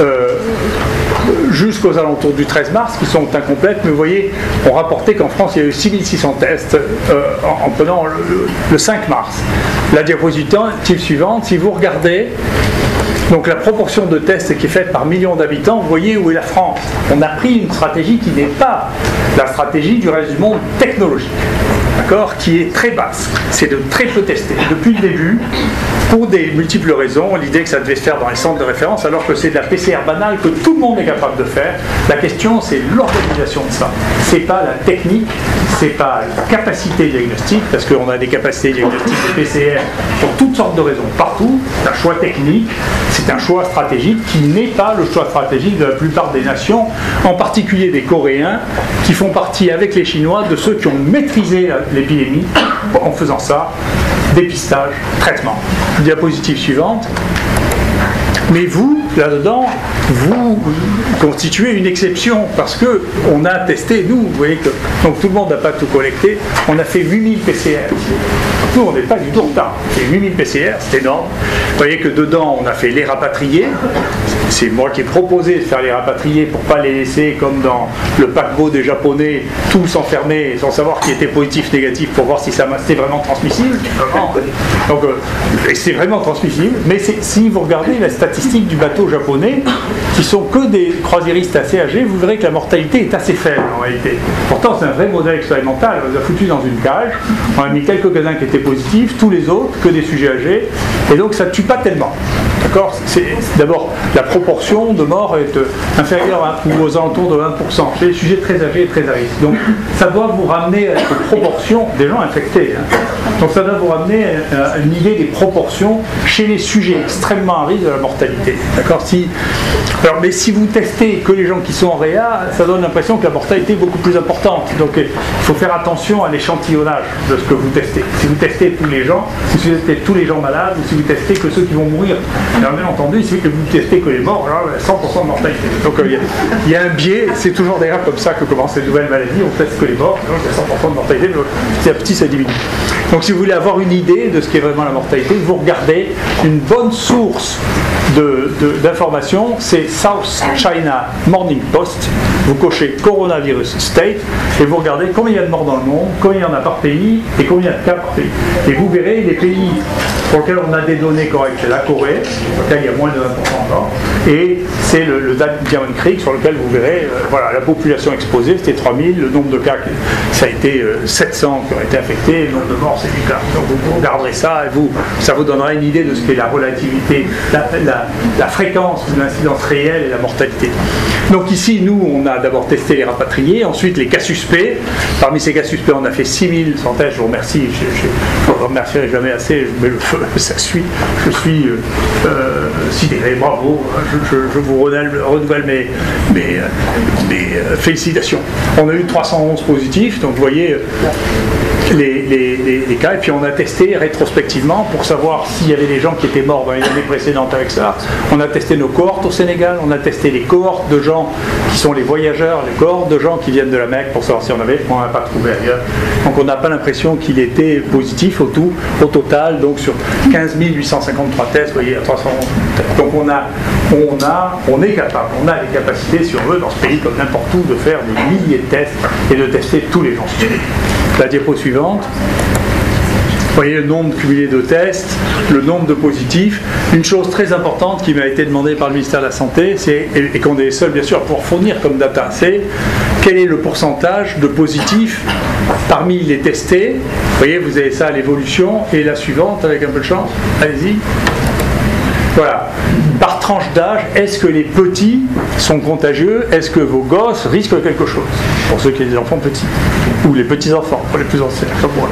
jusqu'aux alentours du 13 mars, qui sont incomplètes, mais vous voyez, on rapportait qu'en France, il y a eu 6600 tests en prenant le 5 mars. La diapositive suivante, si vous regardez, donc la proportion de tests qui est faite par million d'habitants, vous voyez où est la France. On a pris une stratégie qui n'est pas la stratégie du reste du monde technologique, d'accord, qui est très basse. C'est de très peu tester. Depuis le début, pour des multiples raisons, l'idée que ça devait se faire dans les centres de référence, alors que c'est de la PCR banale que tout le monde est capable de faire. La question, c'est l'organisation de ça. C'est pas la technique, c'est pas la capacité diagnostique, parce qu'on a des capacités diagnostiques de PCR pour toutes sortes de raisons partout. C'est un choix technique, c'est un choix stratégique qui n'est pas le choix stratégique de la plupart des nations, en particulier des Coréens, qui font partie avec les Chinois de ceux qui ont maîtrisé l'épidémie en faisant ça. Dépistage, traitement. Diapositive suivante. Mais vous, là-dedans, vous constituez une exception parce que on a testé, nous, vous voyez que donc tout le monde n'a pas tout collecté, on a fait 8000 PCR. Nous, on n'est pas du tout en retard. On fait 8000 PCR, c'est énorme. Vous voyez que dedans, on a fait les rapatriés. C'est moi qui ai proposé de faire les rapatriés pour ne pas les laisser comme dans le paquebot des Japonais, tous enfermés sans savoir qui était positif, négatif, pour voir si c'était vraiment transmissible. Donc, c'est vraiment transmissible. Mais si vous regardez la statistique du bateau japonais, qui sont que des croisiéristes assez âgés, vous verrez que la mortalité est assez faible en réalité. Pourtant, c'est un vrai modèle expérimental. On les a foutus dans une cage, on a mis quelques-uns qui étaient positifs, tous les autres que des sujets âgés, et donc ça ne tue pas tellement. D'accord ? D'abord, la proportion de morts est inférieure ou aux alentours de 1%. C'est des sujets très âgés et très à risque. Donc, ça doit vous ramener à la proportion des gens infectés. Donc, ça doit vous ramener à une idée des proportions chez les sujets extrêmement à risque de la mortalité. D'accord ? Mais si vous testez que les gens qui sont en réa, ça donne l'impression que la mortalité est beaucoup plus importante. Donc, il faut faire attention à l'échantillonnage de ce que vous testez. Si vous testez tous les gens, si vous testez tous les gens malades, ou si vous testez que ceux qui vont mourir, bien entendu, c'est que vous testez que les morts, alors 100% de mortalité. Donc il y a un biais, c'est toujours d'ailleurs comme ça que commencent les nouvelles maladies, on teste que les morts, donc il y a 100% de mortalité, mais petit à petit ça diminue. Donc si vous voulez avoir une idée de ce qu'est vraiment la mortalité, vous regardez une bonne source d'informations, c'est South China Morning Post. Vous cochez Coronavirus State et vous regardez combien il y a de morts dans le monde, combien il y en a par pays et combien il y a de cas par pays. Et vous verrez les pays pour lesquels on a des données correctes, c'est la Corée, sur lequel il y a moins de 20% encore, et c'est le Diamond Creek sur lequel vous verrez, voilà, la population exposée, c'était 3000, le nombre de cas, ça a été 700 qui ont été infectés, le nombre de morts, c'est 8 cas. Donc vous regarderez ça et ça vous donnera une idée de ce qu'est la relativité, la fréquence de l'incidence réelle et la mortalité. Donc ici, nous, on a d'abord testé les rapatriés, ensuite les cas suspects. Parmi ces cas suspects, on a fait 6000 centaines, je vous remercie, je ne vous remercierai jamais assez, je mets le feu, ça suit, je suis sidéré, bravo, je vous renouvelle mes félicitations. On a eu 311 positifs, donc vous voyez, les cas, et puis on a testé rétrospectivement pour savoir s'il y avait des gens qui étaient morts dans les années précédentes avec ça. On a testé nos cohortes au Sénégal, on a testé les cohortes de gens qui sont les voyageurs, les cohortes de gens qui viennent de la Mecque pour savoir si on avait, on n'a pas trouvé ailleurs. Donc on n'a pas l'impression qu'il était positif au total, donc sur 15 853 tests, vous voyez, à 300. Donc on est capable, on a les capacités, si on veut, dans ce pays comme n'importe où, de faire des milliers de tests et de tester tous les gens. La diapo suivante. Vous voyez le nombre cumulé de tests, le nombre de positifs. Une chose très importante qui m'a été demandée par le ministère de la Santé, et qu'on est les seuls bien sûr pour fournir comme data, c'est quel est le pourcentage de positifs parmi les testés. Vous voyez, vous avez ça à l'évolution, et la suivante avec un peu de chance. Allez-y. Voilà. Par tranche d'âge, est-ce que les petits sont contagieux? Est-ce que vos gosses risquent quelque chose? Pour ceux qui ont des enfants petits. Ou les petits-enfants, pour les plus anciens.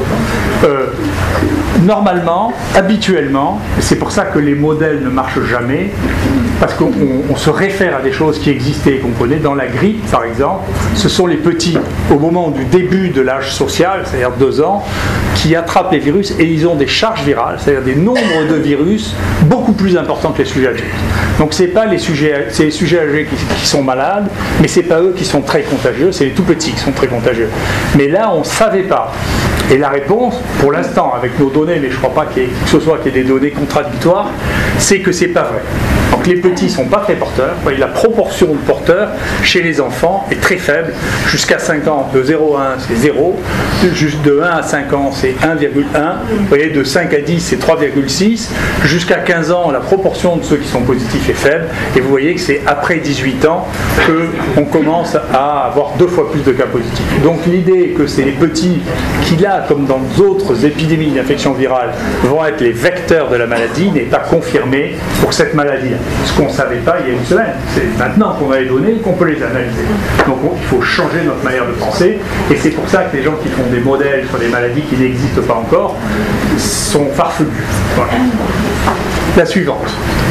Normalement, habituellement, c'est pour ça que les modèles ne marchent jamais, parce qu'on se réfère à des choses qui existaient et qu'on connaît. Dans la grippe, par exemple, ce sont les petits, au moment du début de l'âge social, c'est-à-dire 2 ans, qui attrapent les virus et ils ont des charges virales, c'est-à-dire des nombres de virus beaucoup plus importants que les sujets adultes. Donc c'est pas les sujets, c'est les sujets âgés qui sont malades, mais c'est pas eux qui sont très contagieux, c'est les tout petits qui sont très contagieux. Mais là, on ne savait pas. Et la réponse, pour l'instant, avec nos données, mais je ne crois pas qu'il y ait que ce soit qu'il y ait des données contradictoires, c'est que c'est pas vrai. Donc les petits ne sont pas très porteurs. Vous voyez, la proportion de porteurs chez les enfants est très faible. Jusqu'à 5 ans, de 0 à 1, c'est 0. Juste de 1 à 5 ans, c'est 1,1. Vous voyez, de 5 à 10, c'est 3,6. Jusqu'à 15 ans, la proportion de ceux qui sont positifs est faible. Et vous voyez que c'est après 18 ans qu'on commence à avoir 2 fois plus de cas positifs. Donc l'idée que c'est les petits qui, là, comme dans d'autres épidémies d'infection virale, vont être les vecteurs de la maladie n'est pas confirmée pour cette maladie-là. Ce qu'on ne savait pas il y a une semaine. C'est maintenant qu'on a les données qu'on peut les analyser. Donc il faut changer notre manière de penser, et c'est pour ça que les gens qui font des modèles sur des maladies qui n'existent pas encore sont farfelus. Voilà. La suivante.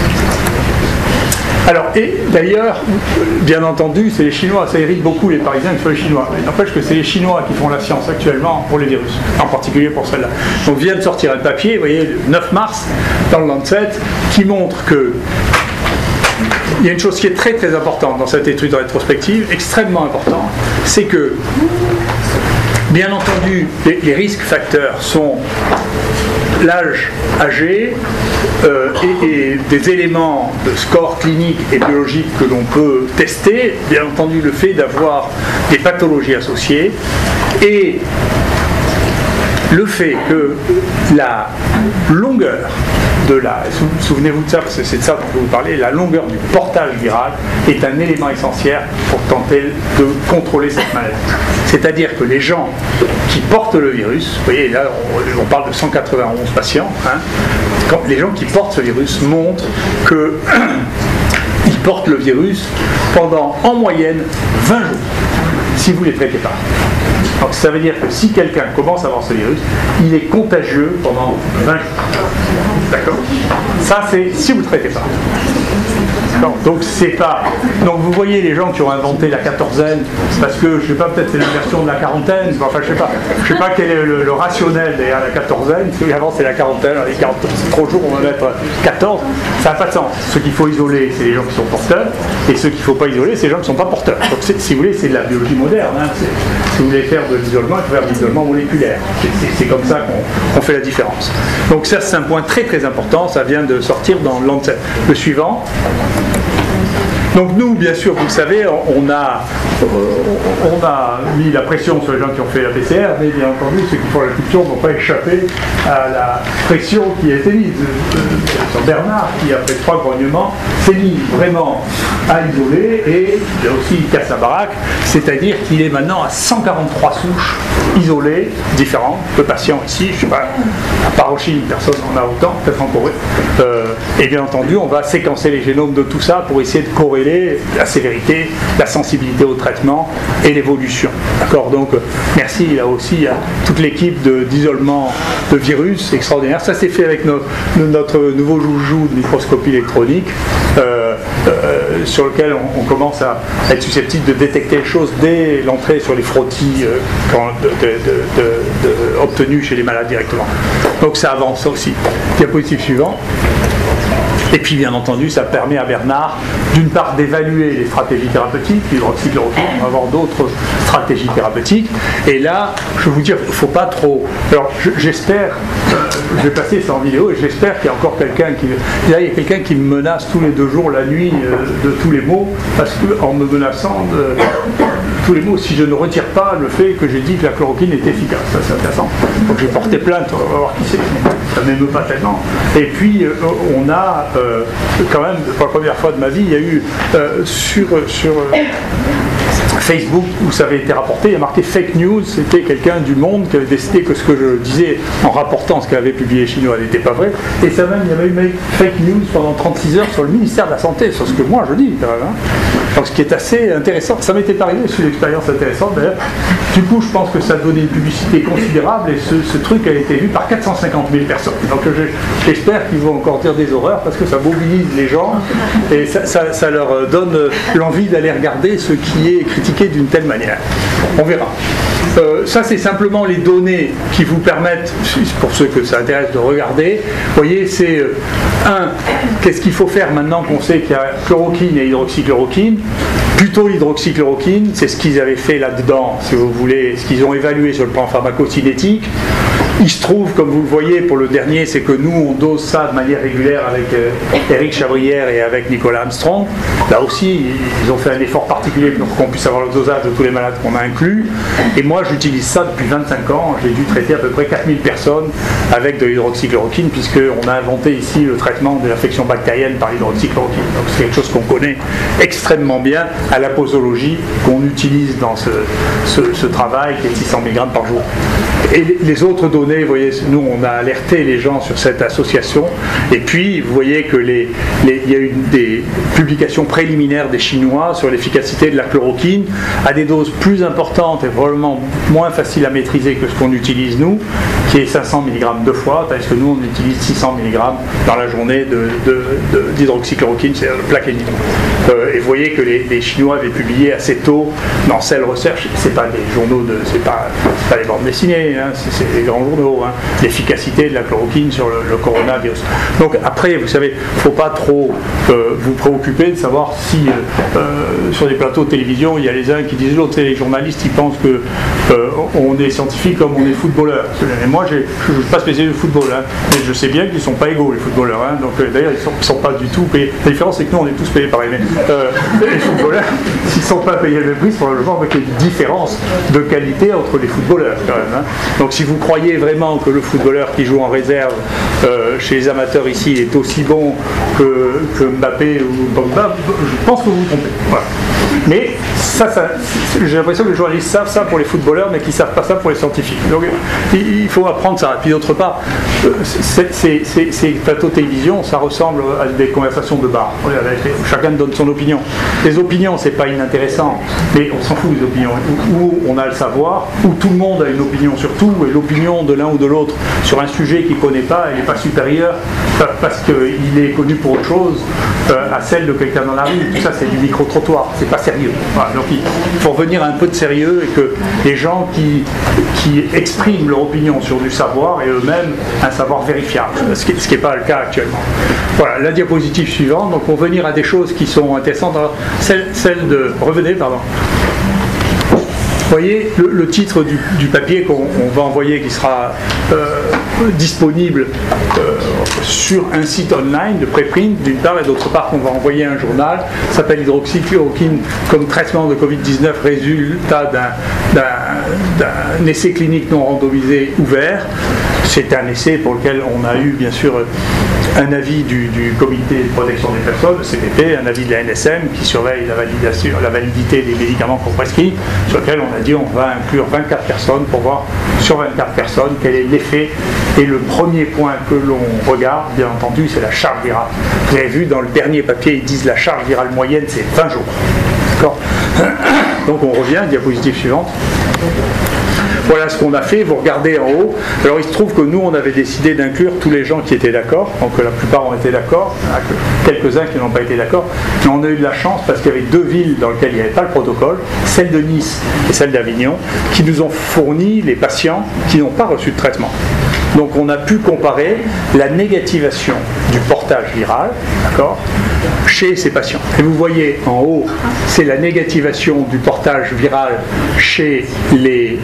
Alors, et d'ailleurs, bien entendu, c'est les Chinois, ça irrite beaucoup les Parisiens que ce soit les Chinois. Il n'empêche que c'est les Chinois qui font la science actuellement pour les virus, en particulier pour celle-là. Donc vient de sortir un papier, vous voyez, le 9 mars, dans le Lancet, qui montre que il y a une chose qui est très très importante dans cette étude rétrospective, extrêmement importante, c'est que, bien entendu, les risques facteurs sont l'âge âgé et des éléments de score clinique et biologique que l'on peut tester, bien entendu le fait d'avoir des pathologies associées et le fait que la longueur de la, souvenez-vous de ça parce que c'est de ça dont je vais vous parler, la longueur du portage viral est un élément essentiel pour tenter de contrôler cette maladie. C'est-à-dire que les gens qui portent le virus, vous voyez là on parle de 191 patients, hein, quand les gens qui portent ce virus montrent que ils portent le virus pendant en moyenne 20 jours si vous ne les traitez pas. Donc ça veut dire que si quelqu'un commence à avoir ce virus, il est contagieux pendant 20 jours. D'accord ? Ça c'est si vous ne traitez pas. Donc c'est pas. Donc vous voyez les gens qui ont inventé la quatorzaine, parce que je sais pas, peut-être c'est l'inversion de la quarantaine, enfin je sais pas quel est le rationnel derrière la quatorzaine, parce qu'avant c'est la quarantaine, les 40, c'est trop jours, on va mettre 14, ça n'a pas de sens. Ceux qu'il faut isoler, c'est les gens qui sont porteurs, et ceux qu'il ne faut pas isoler, c'est les gens qui ne sont pas porteurs. Donc si vous voulez, c'est de la biologie moderne. Hein. Si vous voulez faire de l'isolement, il faut faire de l'isolement moléculaire. C'est comme ça qu'on fait la différence. Donc ça c'est un point très très important, ça vient de sortir dans le Lancet. Le suivant. Donc nous, bien sûr, vous le savez, on a mis la pression sur les gens qui ont fait la PCR, mais bien entendu, ceux qui font la culture ne vont pas échapper à la pression qui a été mise. Sur Bernard, qui après 3 grognements, s'est mis vraiment à isoler, et il a aussi cassé sa baraque, c'est-à-dire qu'il est maintenant à 143 souches isolées, différentes, de patients ici, je ne sais pas, à part en Chine, personne n'en a autant, peut-être en Corée. Et bien entendu, on va séquencer les génomes de tout ça pour essayer de corréler la sévérité, la sensibilité au traitement et l'évolution. D'accord ? Donc, merci là aussi à toute l'équipe d'isolement de virus extraordinaire. Ça s'est fait avec notre nouveau joujou de microscopie électronique. sur lequel on commence à être susceptible de détecter les choses dès l'entrée sur les frottis obtenus chez les malades directement. Donc ça avance aussi. Diapositive suivante. Et puis bien entendu, ça permet à Bernard, d'une part, d'évaluer les stratégies thérapeutiques, l'hydroxychloroquine, on va avoir d'autres stratégies thérapeutiques. Et là, je vais vous dire, il ne faut pas trop. Alors j'espère, je vais passer ça en vidéo, et j'espère qu'il y a encore quelqu'un qui. Là, il y a quelqu'un qui me menace tous les 2 jours, la nuit, de tous les maux, parce qu'en me menaçant de tous les mots, si je ne retire pas le fait que j'ai dit que la chloroquine est efficace. Ça, c'est intéressant. Donc j'ai porté plainte, on va voir qui c'est. Ça ne m'émeut pas tellement. Et puis, on a quand même, pour la première fois de ma vie, il y a eu sur Facebook, où ça avait été rapporté, il y a marqué fake news, c'était quelqu'un du Monde qui avait décidé que ce que je disais en rapportant ce qu'avait publié les Chinois n'était pas vrai, et ça même, il y avait eu fake news pendant 36 heures sur le ministère de la Santé, sur ce que moi je dis quand même. Hein. Donc ce qui est assez intéressant, ça m'était arrivé, c'est une expérience intéressante d'ailleurs. Du coup, je pense que ça a donné une publicité considérable, et ce truc a été vu par 450 000 personnes. Donc j'espère qu'ils vont encore dire des horreurs, parce que ça mobilise les gens, et ça leur donne l'envie d'aller regarder ce qui est critiqué d'une telle manière. On verra. Ça, c'est simplement les données qui vous permettent, pour ceux que ça intéresse, de regarder. Vous voyez, c'est qu'est-ce qu'il faut faire maintenant qu'on sait qu'il y a chloroquine et hydroxychloroquine. Plutôt l'hydroxychloroquine, c'est ce qu'ils avaient fait là-dedans, si vous voulez, ce qu'ils ont évalué sur le plan pharmacocinétique. Il se trouve, comme vous le voyez, pour le dernier, c'est que nous, on dose ça de manière régulière avec Éric Chabrière et avec Nicolas Armstrong. Là aussi, ils ont fait un effort particulier pour qu'on puisse avoir le dosage de tous les malades qu'on a inclus. Et moi, j'utilise ça depuis 25 ans. J'ai dû traiter à peu près 4000 personnes avec de l'hydroxychloroquine, puisqu'on a inventé ici le traitement de l'infection bactérienne par l'hydroxychloroquine. Donc c'est quelque chose qu'on connaît extrêmement bien à la posologie, qu'on utilise dans ce travail qui est 600 mg par jour. Et les autres données, vous voyez, nous on a alerté les gens sur cette association, et puis vous voyez que il y a eu des publications préliminaires des Chinois sur l'efficacité de la chloroquine à des doses plus importantes et probablement moins faciles à maîtriser que ce qu'on utilise nous, qui est 500 mg 2 fois, tandis que nous on utilise 600 mg dans la journée d'hydroxychloroquine, c'est-à-dire le plaquenil. Et vous voyez que les Chinois avaient publié assez tôt dans Cell Research, c'est pas des journaux c'est pas les bandes dessinées, hein, c'est les grands journaux, hein, l'efficacité de la chloroquine sur le coronavirus. Donc après, vous savez, il ne faut pas trop vous préoccuper de savoir si sur des plateaux de télévision, il y a les uns qui disent l'autre, et les journalistes, ils pensent qu'on est scientifique comme on est footballeur. Et moi, je ne suis pas spécialiste de football, hein, mais je sais bien qu'ils ne sont pas égaux, les footballeurs. Hein, donc d'ailleurs, ils ne sont pas du tout payés. La différence, c'est que nous, on est tous payés pareil. Mais les footballeurs, s'ils ne sont pas payés le même prix, c'est probablement avec une différence de qualité entre les footballeurs, quand même. Hein. Donc si vous croyez vraiment que le footballeur qui joue en réserve chez les amateurs ici est aussi bon que Mbappé ou Pogba, je pense que vous vous trompez. Voilà. Mais j'ai l'impression que les journalistes savent ça pour les footballeurs, mais qu'ils ne savent pas ça pour les scientifiques. Donc il faut apprendre ça. Et puis d'autre part, ces plateaux de télévision, ça ressemble à des conversations de bar. Chacun donne son opinion. Les opinions, c'est pas inintéressant, mais on s'en fout des opinions. Où on a le savoir, où tout le monde a une opinion sur tout, et l'opinion de l'un ou de l'autre sur un sujet qu'il ne connaît pas, elle n'est pas supérieure parce qu'il est connu pour autre chose à celle de quelqu'un dans la rue. Tout ça, c'est du micro-trottoir, c'est pas sérieux. Voilà, donc il faut revenir à un peu de sérieux, et que les gens qui expriment leur opinion sur du savoir et eux-mêmes un savoir vérifiable, ce qui n'est pas le cas actuellement. Voilà, la diapositive suivante, donc on va venir à des choses qui sont intéressantes. Alors, celle de... Revenez, pardon. Vous voyez le titre du papier qu'on va envoyer, qui sera disponible sur un site online de préprint d'une part, et d'autre part qu'on va envoyer un journal, s'appelle hydroxychloroquine comme traitement de Covid-19, résultat d'un essai clinique non randomisé ouvert. C'est un essai pour lequel on a eu bien sûr un avis du comité de protection des personnes, le CPP, un avis de la NSM qui surveille la validité des médicaments qu'on prescrit, sur lequel on a dit on va inclure 24 personnes pour voir sur 24 personnes quel est l'effet. Et le premier point que l'on regarde, bien entendu, c'est la charge virale. Vous avez vu dans le dernier papier, ils disent la charge virale moyenne, c'est 20 jours. D'accord ? Donc on revient, diapositive suivante. voilà ce qu'on a fait. Vous regardez en haut. Alors il se trouve que nous, on avait décidé d'inclure tous les gens qui étaient d'accord. Donc la plupart ont été d'accord. Il y en a que quelques-uns qui n'ont pas été d'accord. Mais on a eu de la chance parce qu'il y avait deux villes dans lesquelles il n'y avait pas le protocole, celle de Nice et celle d'Avignon, qui nous ont fourni les patients qui n'ont pas reçu de traitement. Donc on a pu comparer la négativation du portage viral, d'accord, chez ces patients. Et vous voyez en haut, c'est la négativation du portage viral chez les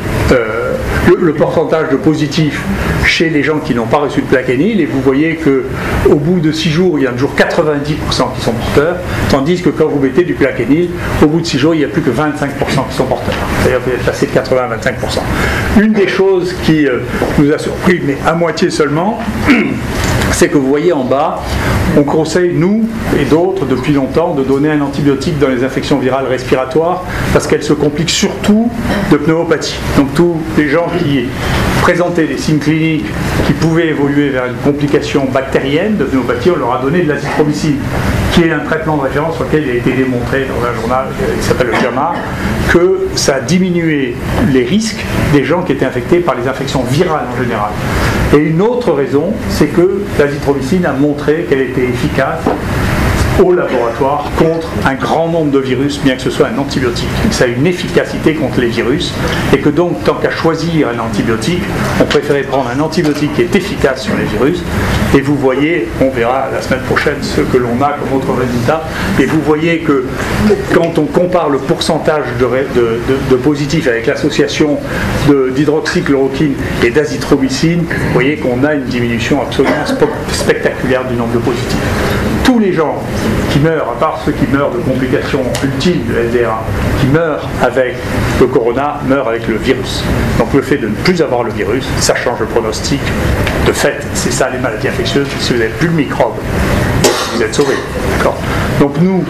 le pourcentage de positifs chez les gens qui n'ont pas reçu de plaquenil, et vous voyez qu'au bout de 6 jours, il y a toujours 90% qui sont porteurs, tandis que quand vous mettez du plaquenil, au bout de 6 jours, il n'y a plus que 25% qui sont porteurs. C'est-à-dire que vous êtes passé de 80 à 25%. Une des choses qui nous a surpris, mais à moitié seulement, c'est que vous voyez en bas, on conseille, nous et d'autres, depuis longtemps, de donner un antibiotique dans les infections virales respiratoires parce qu'elles se compliquent surtout de pneumopathie. Donc tous les gens qui présentaient des signes cliniques qui pouvaient évoluer vers une complication bactérienne de pneumopathie, on leur a donné de l'azithromycine, qui est un traitement de référence sur lequel il a été démontré dans un journal qui s'appelle le JAMA, que ça a diminué les risques des gens qui étaient infectés par les infections virales en général. Et une autre raison, c'est que l'azithromycine a montré qu'elle était efficace au laboratoire contre un grand nombre de virus, bien que ce soit un antibiotique. Ça a une efficacité contre les virus, et que donc, tant qu'à choisir un antibiotique, on préférait prendre un antibiotique qui est efficace sur les virus. Et vous voyez, on verra la semaine prochaine ce que l'on a comme autre résultat, et vous voyez que quand on compare le pourcentage de positifs avec l'association d'hydroxychloroquine et d'azithromycine, vous voyez qu'on a une diminution absolument spectaculaire du nombre de positifs. Tous les gens qui meurent, à part ceux qui meurent de complications ultimes de LDA, qui meurent avec le corona, meurent avec le virus. Donc le fait de ne plus avoir le virus, ça change le pronostic. De fait, c'est ça les maladies infectieuses. Si vous n'avez plus le microbe, vous êtes sauvé. D'accord ? Donc nous,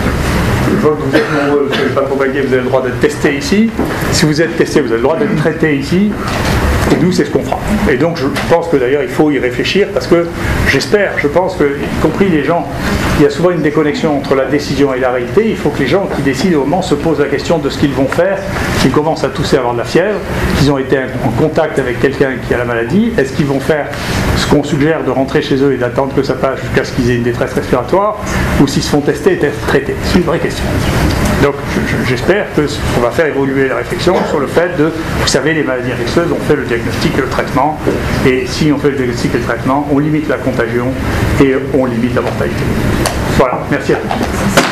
je vois que vous êtes nombreux, vous ne pas trop inquiet, vous avez le droit d'être testé ici. Si vous êtes testé, vous avez le droit d'être traité ici. Et nous, c'est ce qu'on fera. Et donc, je pense que d'ailleurs, il faut y réfléchir parce que je pense que, y compris les gens, il y a souvent une déconnexion entre la décision et la réalité. Il faut que les gens qui décident au moment se posent la question de ce qu'ils vont faire, qu'ils commencent à tousser, à avoir de la fièvre, qu'ils ont été en contact avec quelqu'un qui a la maladie. Est-ce qu'ils vont faire ce qu'on suggère de rentrer chez eux et d'attendre que ça passe jusqu'à ce qu'ils aient une détresse respiratoire, ou s'ils se font tester et être traités? C'est une vraie question. Donc, j'espère qu'on va faire évoluer la réflexion sur le fait de, vous savez, les maladies infectieuses, on fait le diagnostic et le traitement, et si on fait le diagnostic et le traitement, on limite la contagion et on limite la mortalité. Voilà, merci à tous.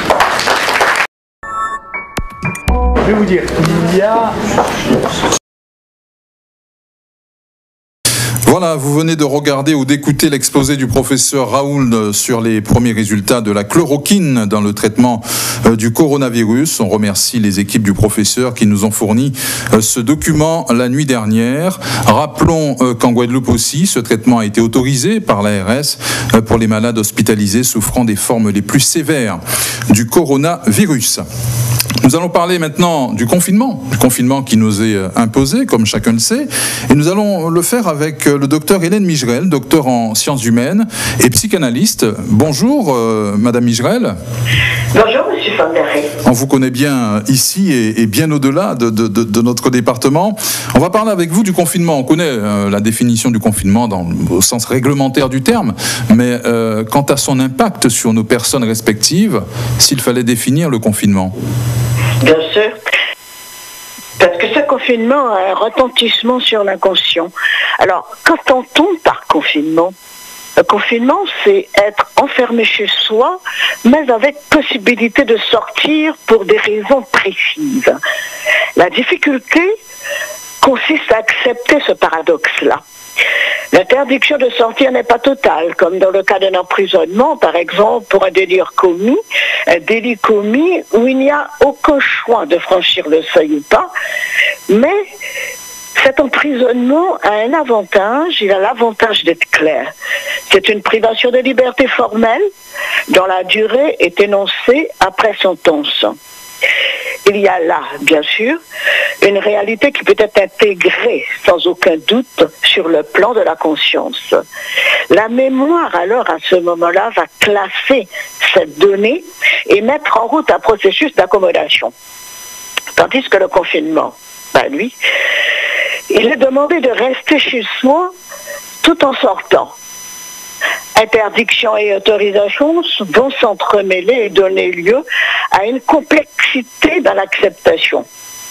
Je vais vous dire, il y a... Voilà, vous venez de regarder ou d'écouter l'exposé du professeur Raoul sur les premiers résultats de la chloroquine dans le traitement du coronavirus. On remercie les équipes du professeur qui nous ont fourni ce document la nuit dernière. Rappelons qu'en Guadeloupe aussi, ce traitement a été autorisé par l'ARS pour les malades hospitalisés souffrant des formes les plus sévères du coronavirus. Nous allons parler maintenant du confinement qui nous est imposé, comme chacun le sait, et nous allons le faire avec le docteur Hélène Migerel, docteur en sciences humaines et psychanalyste. Bonjour, Madame Migerel. Bonjour, Monsieur Fonderé. On vous connaît bien ici et bien au-delà de notre département. On va parler avec vous du confinement. On connaît la définition du confinement au sens réglementaire du terme, mais quant à son impact sur nos personnes respectives, s'il fallait définir le confinement. Bien sûr, parce que ce confinement a un retentissement sur l'inconscient. Alors, qu'entend-on par confinement ? Le confinement, c'est être enfermé chez soi, mais avec possibilité de sortir pour des raisons précises. La difficulté consiste à accepter ce paradoxe-là. L'interdiction de sortir n'est pas totale, comme dans le cas d'un emprisonnement, par exemple, pour un délit commis où il n'y a aucun choix de franchir le seuil ou pas, mais cet emprisonnement a un avantage, il a l'avantage d'être clair. C'est une privation de liberté formelle dont la durée est énoncée après sentence. Il y a là, bien sûr, une réalité qui peut être intégrée sans aucun doute sur le plan de la conscience. La mémoire, alors, à ce moment-là, va classer cette donnée et mettre en route un processus d'accommodation. Tandis que le confinement, lui, il est demandé de rester chez soi tout en sortant. Interdiction et autorisation vont s'entremêler et donner lieu à une complexité dans l'acceptation.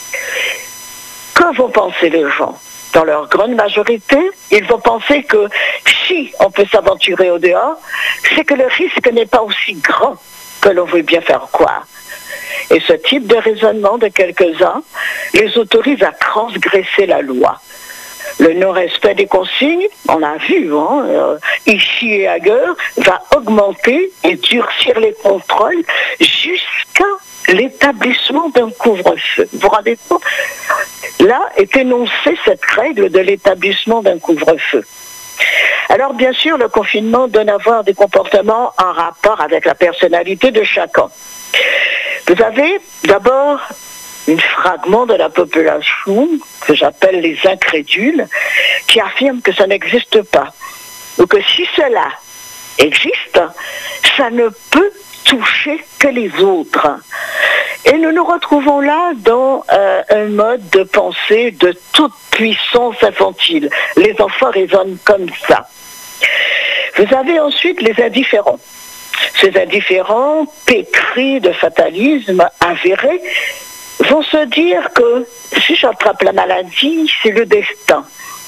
Que vont penser les gens? Dans leur grande majorité, ils vont penser que si on peut s'aventurer au dehors, c'est que le risque n'est pas aussi grand que l'on veut bien faire croire. Et ce type de raisonnement de quelques-uns les autorise à transgresser la loi. Le non-respect des consignes, on l'a vu, ici et ailleurs, va augmenter et durcir les contrôles jusqu'à l'établissement d'un couvre-feu. Vous vous rendez compte? Là est énoncée cette règle de l'établissement d'un couvre-feu. Alors bien sûr, le confinement donne à voir des comportements en rapport avec la personnalité de chacun. Vous avez d'abord un fragment de la population que j'appelle les incrédules qui affirment que ça n'existe pas ou que si cela existe, ça ne peut toucher que les autres. Et nous nous retrouvons là dans un mode de pensée de toute puissance infantile. Les enfants raisonnent comme ça. Vous avez ensuite les indifférents. Ces indifférents, pétris de fatalisme avéré, vont se dire que si j'attrape la maladie, c'est le destin.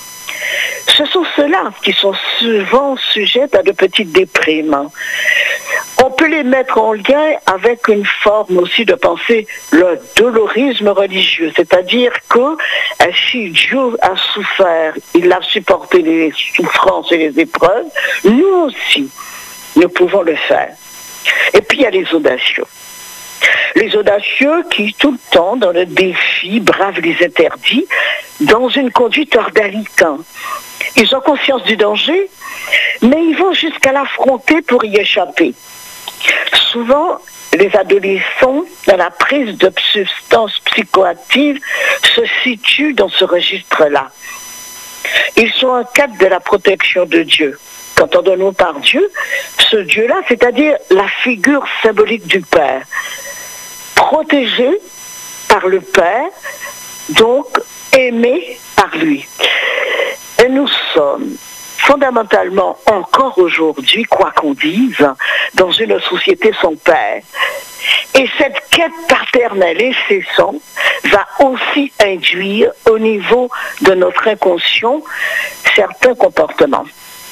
Ce sont ceux-là qui sont souvent sujets à de petites déprimes. On peut les mettre en lien avec une forme aussi de pensée, le dolorisme religieux, c'est-à-dire que si Dieu a souffert, il a supporté les souffrances et les épreuves, nous aussi, nous pouvons le faire. Et puis il y a les audacieux. Les audacieux qui, tout le temps, dans le défi, bravent les interdits, dans une conduite ordalique. Ils ont conscience du danger, mais ils vont jusqu'à l'affronter pour y échapper. Souvent, les adolescents, dans la prise de substances psychoactives, se situent dans ce registre-là. Ils sont en quête de la protection de Dieu. Qu'entendons-nous par Dieu? Ce Dieu-là, c'est-à-dire la figure symbolique du Père. Protégé par le Père, donc aimé par lui. Et nous sommes fondamentalement encore aujourd'hui, quoi qu'on dise, dans une société sans père. Et cette quête paternelle incessante va aussi induire au niveau de notre inconscient certains comportements.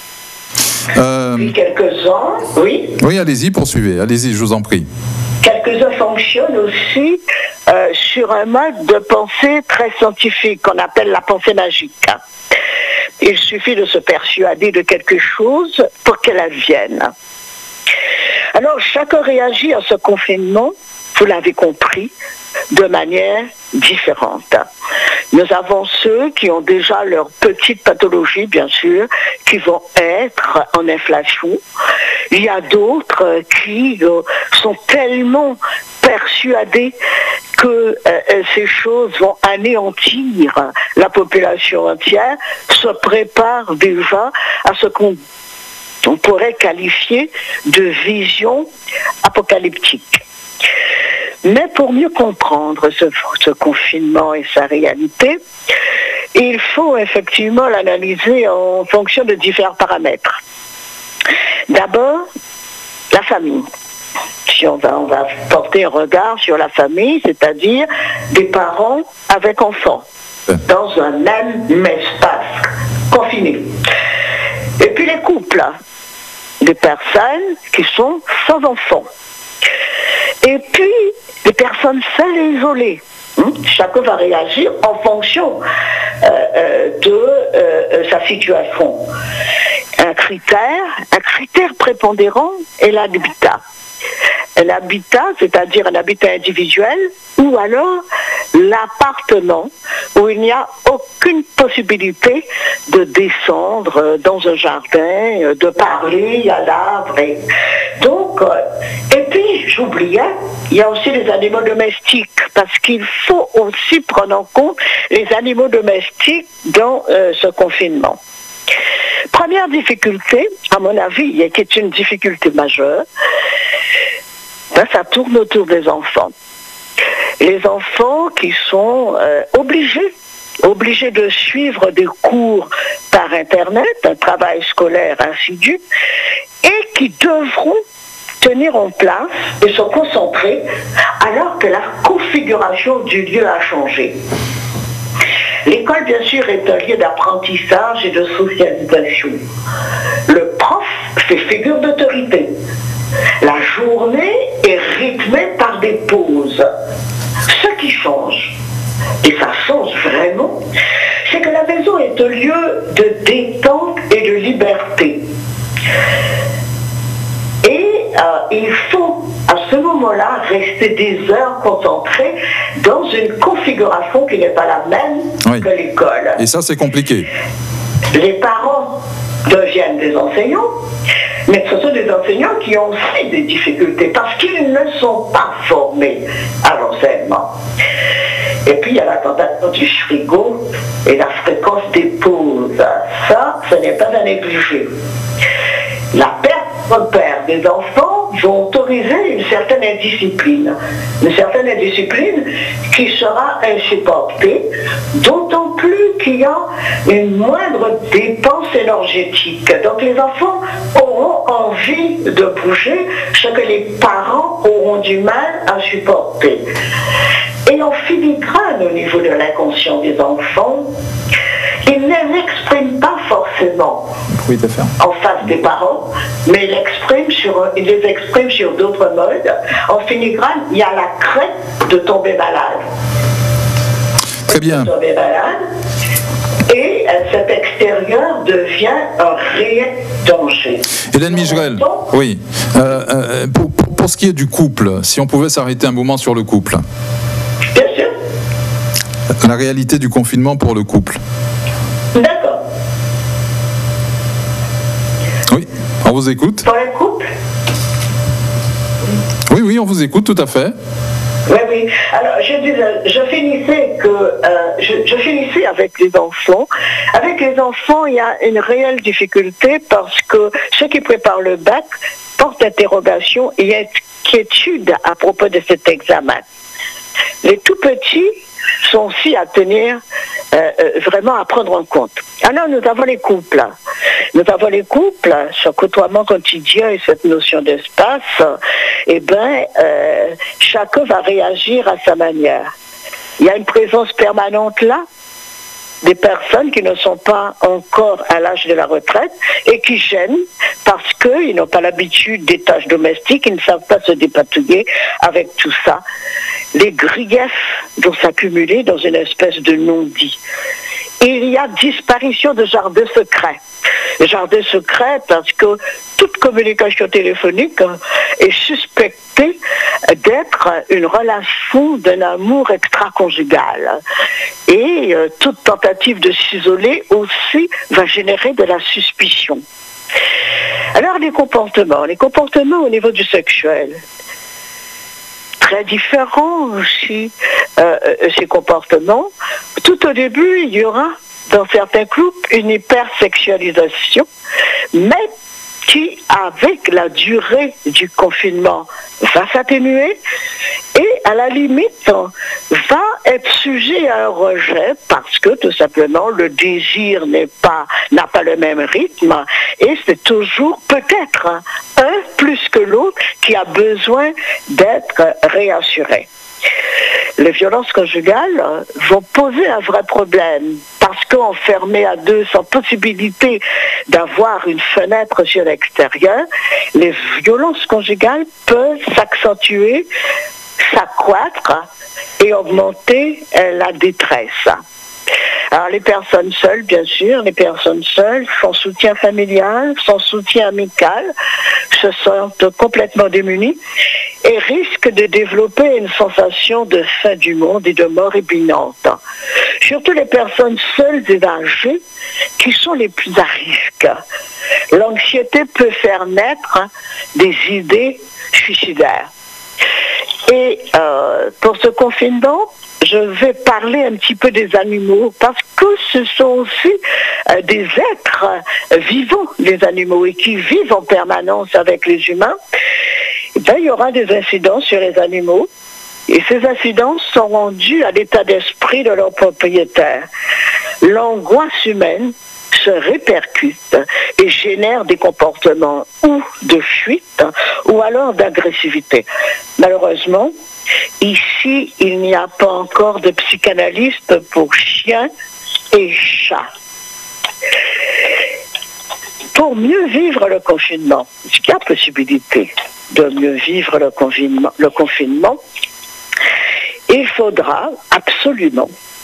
Puis quelques-uns, oui. Oui, allez-y, poursuivez, allez-y, je vous en prie. Quelques-uns fonctionnent aussi sur un mode de pensée très scientifique qu'on appelle la pensée magique. Il suffit de se persuader de quelque chose pour qu'elle advienne. Alors, chacun réagit à ce confinement, vous l'avez compris, de manière différente. Nous avons ceux qui ont déjà leur petite pathologie, bien sûr, qui vont être en inflation. Il y a d'autres qui sont tellement persuadés que ces choses vont anéantir la population entière, se préparent déjà à ce qu'on pourrait qualifier de vision apocalyptique. Mais pour mieux comprendre ce confinement et sa réalité, il faut effectivement l'analyser en fonction de différents paramètres. D'abord, la famille. Si on va porter un regard sur la famille, c'est-à-dire des parents avec enfants, dans un même espace, confiné. Et puis les couples, des personnes qui sont sans enfants. Et puis, les personnes seules et isolées. Chacun va réagir en fonction de sa situation. Un critère prépondérant est l'habitat. L'habitat, c'est-à-dire un habitat individuel, ou alors l'appartement où il n'y a aucune possibilité de descendre dans un jardin, de parler à l'arbre. Donc, et puis j'oubliais, il y a aussi les animaux domestiques, parce qu'il faut aussi prendre en compte les animaux domestiques dans ce confinement. Première difficulté, à mon avis, qui est une difficulté majeure, ça tourne autour des enfants. Les enfants qui sont obligés obligés de suivre des cours par Internet, un travail scolaire assidu, et qui devront tenir en place et se concentrer alors que la configuration du lieu a changé. L'école, bien sûr, est un lieu d'apprentissage et de socialisation. Le prof fait figure d'autorité. La journée est rythmée par des pauses. Ce qui change, et ça change vraiment, c'est que la maison est un lieu de détente et de liberté. Et il faut à ce moment-là rester des heures concentrées dans une configuration qui n'est pas la même que l'école. Et ça, c'est compliqué. Les parents deviennent des enseignants, mais ce sont des enseignants qui ont aussi des difficultés parce qu'ils ne sont pas formés à l'enseignement. Et puis il y a la tentation du frigo et la fréquence des pauses. Ça, ce n'est pas à négliger. La perte des enfants vont autoriser une certaine indiscipline qui sera insupportée, d'autant plus qu'il y a une moindre dépense énergétique. Donc les enfants auront envie de bouger, ce que les parents auront du mal à supporter. Et en filigrane au niveau de l'inconscient des enfants, ils ne l'expriment pas forcément en face des parents, mais ils les expriment sur d'autres modes. En filigrane, il y a la crainte de tomber malade. Très bien. De tomber malade, et cet extérieur devient un réel danger. Hélène Migerel, oui. Pour ce qui est du couple, si on pouvait s'arrêter un moment sur le couple. Bien sûr. La réalité du confinement pour le couple. D'accord. Oui, on vous écoute. Pour le couple ? Oui, on vous écoute, tout à fait. Oui. Alors, je finissais avec les enfants. Avec les enfants, il y a une réelle difficulté parce que ceux qui préparent le bac portent interrogation et inquiétude à propos de cet examen. Les tout petits sont aussi à tenir, vraiment à prendre en compte. Alors nous avons les couples. Ce côtoiement quotidien et cette notion d'espace, chacun va réagir à sa manière. Il y a une présence permanente là, des personnes qui ne sont pas encore à l'âge de la retraite et qui gênent parce qu'ils n'ont pas l'habitude des tâches domestiques, ils ne savent pas se dépatouiller avec tout ça. Les griefs vont s'accumuler dans une espèce de non-dit. Il y a disparition de jardins secrets. Jardins secrets parce que toute communication téléphonique est suspectée d'être une relation d'un amour extra-conjugal. Et toute tentative de s'isoler aussi va générer de la suspicion. Alors les comportements au niveau du sexuel, très différents aussi, ces comportements. Tout au début, il y aura dans certains couples une hypersexualisation, mais qui, avec la durée du confinement, va s'atténuer et, à la limite, va être sujet à un rejet parce que, tout simplement, le désir n'a pas le même rythme et c'est toujours peut-être un plus que l'autre qui a besoin d'être réassuré. Les violences conjugales vont poser un vrai problème parce qu'enfermés à deux sans possibilité d'avoir une fenêtre sur l'extérieur, les violences conjugales peuvent s'accentuer, s'accroître et augmenter la détresse. Alors les personnes seules, bien sûr, sans soutien familial, sans soutien amical, se sentent complètement démunies et risquent de développer une sensation de fin du monde et de mort imminente. Surtout les personnes seules et âgées qui sont les plus à risque. L'anxiété peut faire naître des idées suicidaires. Et pour ce confinement, je vais parler un petit peu des animaux parce que ce sont aussi des êtres vivants, les animaux, et qui vivent en permanence avec les humains. Il y aura des incidents sur les animaux. Et ces incidences sont rendues à l'état d'esprit de leur propriétaire. L'angoisse humaine se répercute et génère des comportements ou de fuite ou alors d'agressivité. Malheureusement, ici, il n'y a pas encore de psychanalyste pour chiens et chats. Pour mieux vivre le confinement, il y a possibilité de mieux vivre le confinement, il faudra absolument,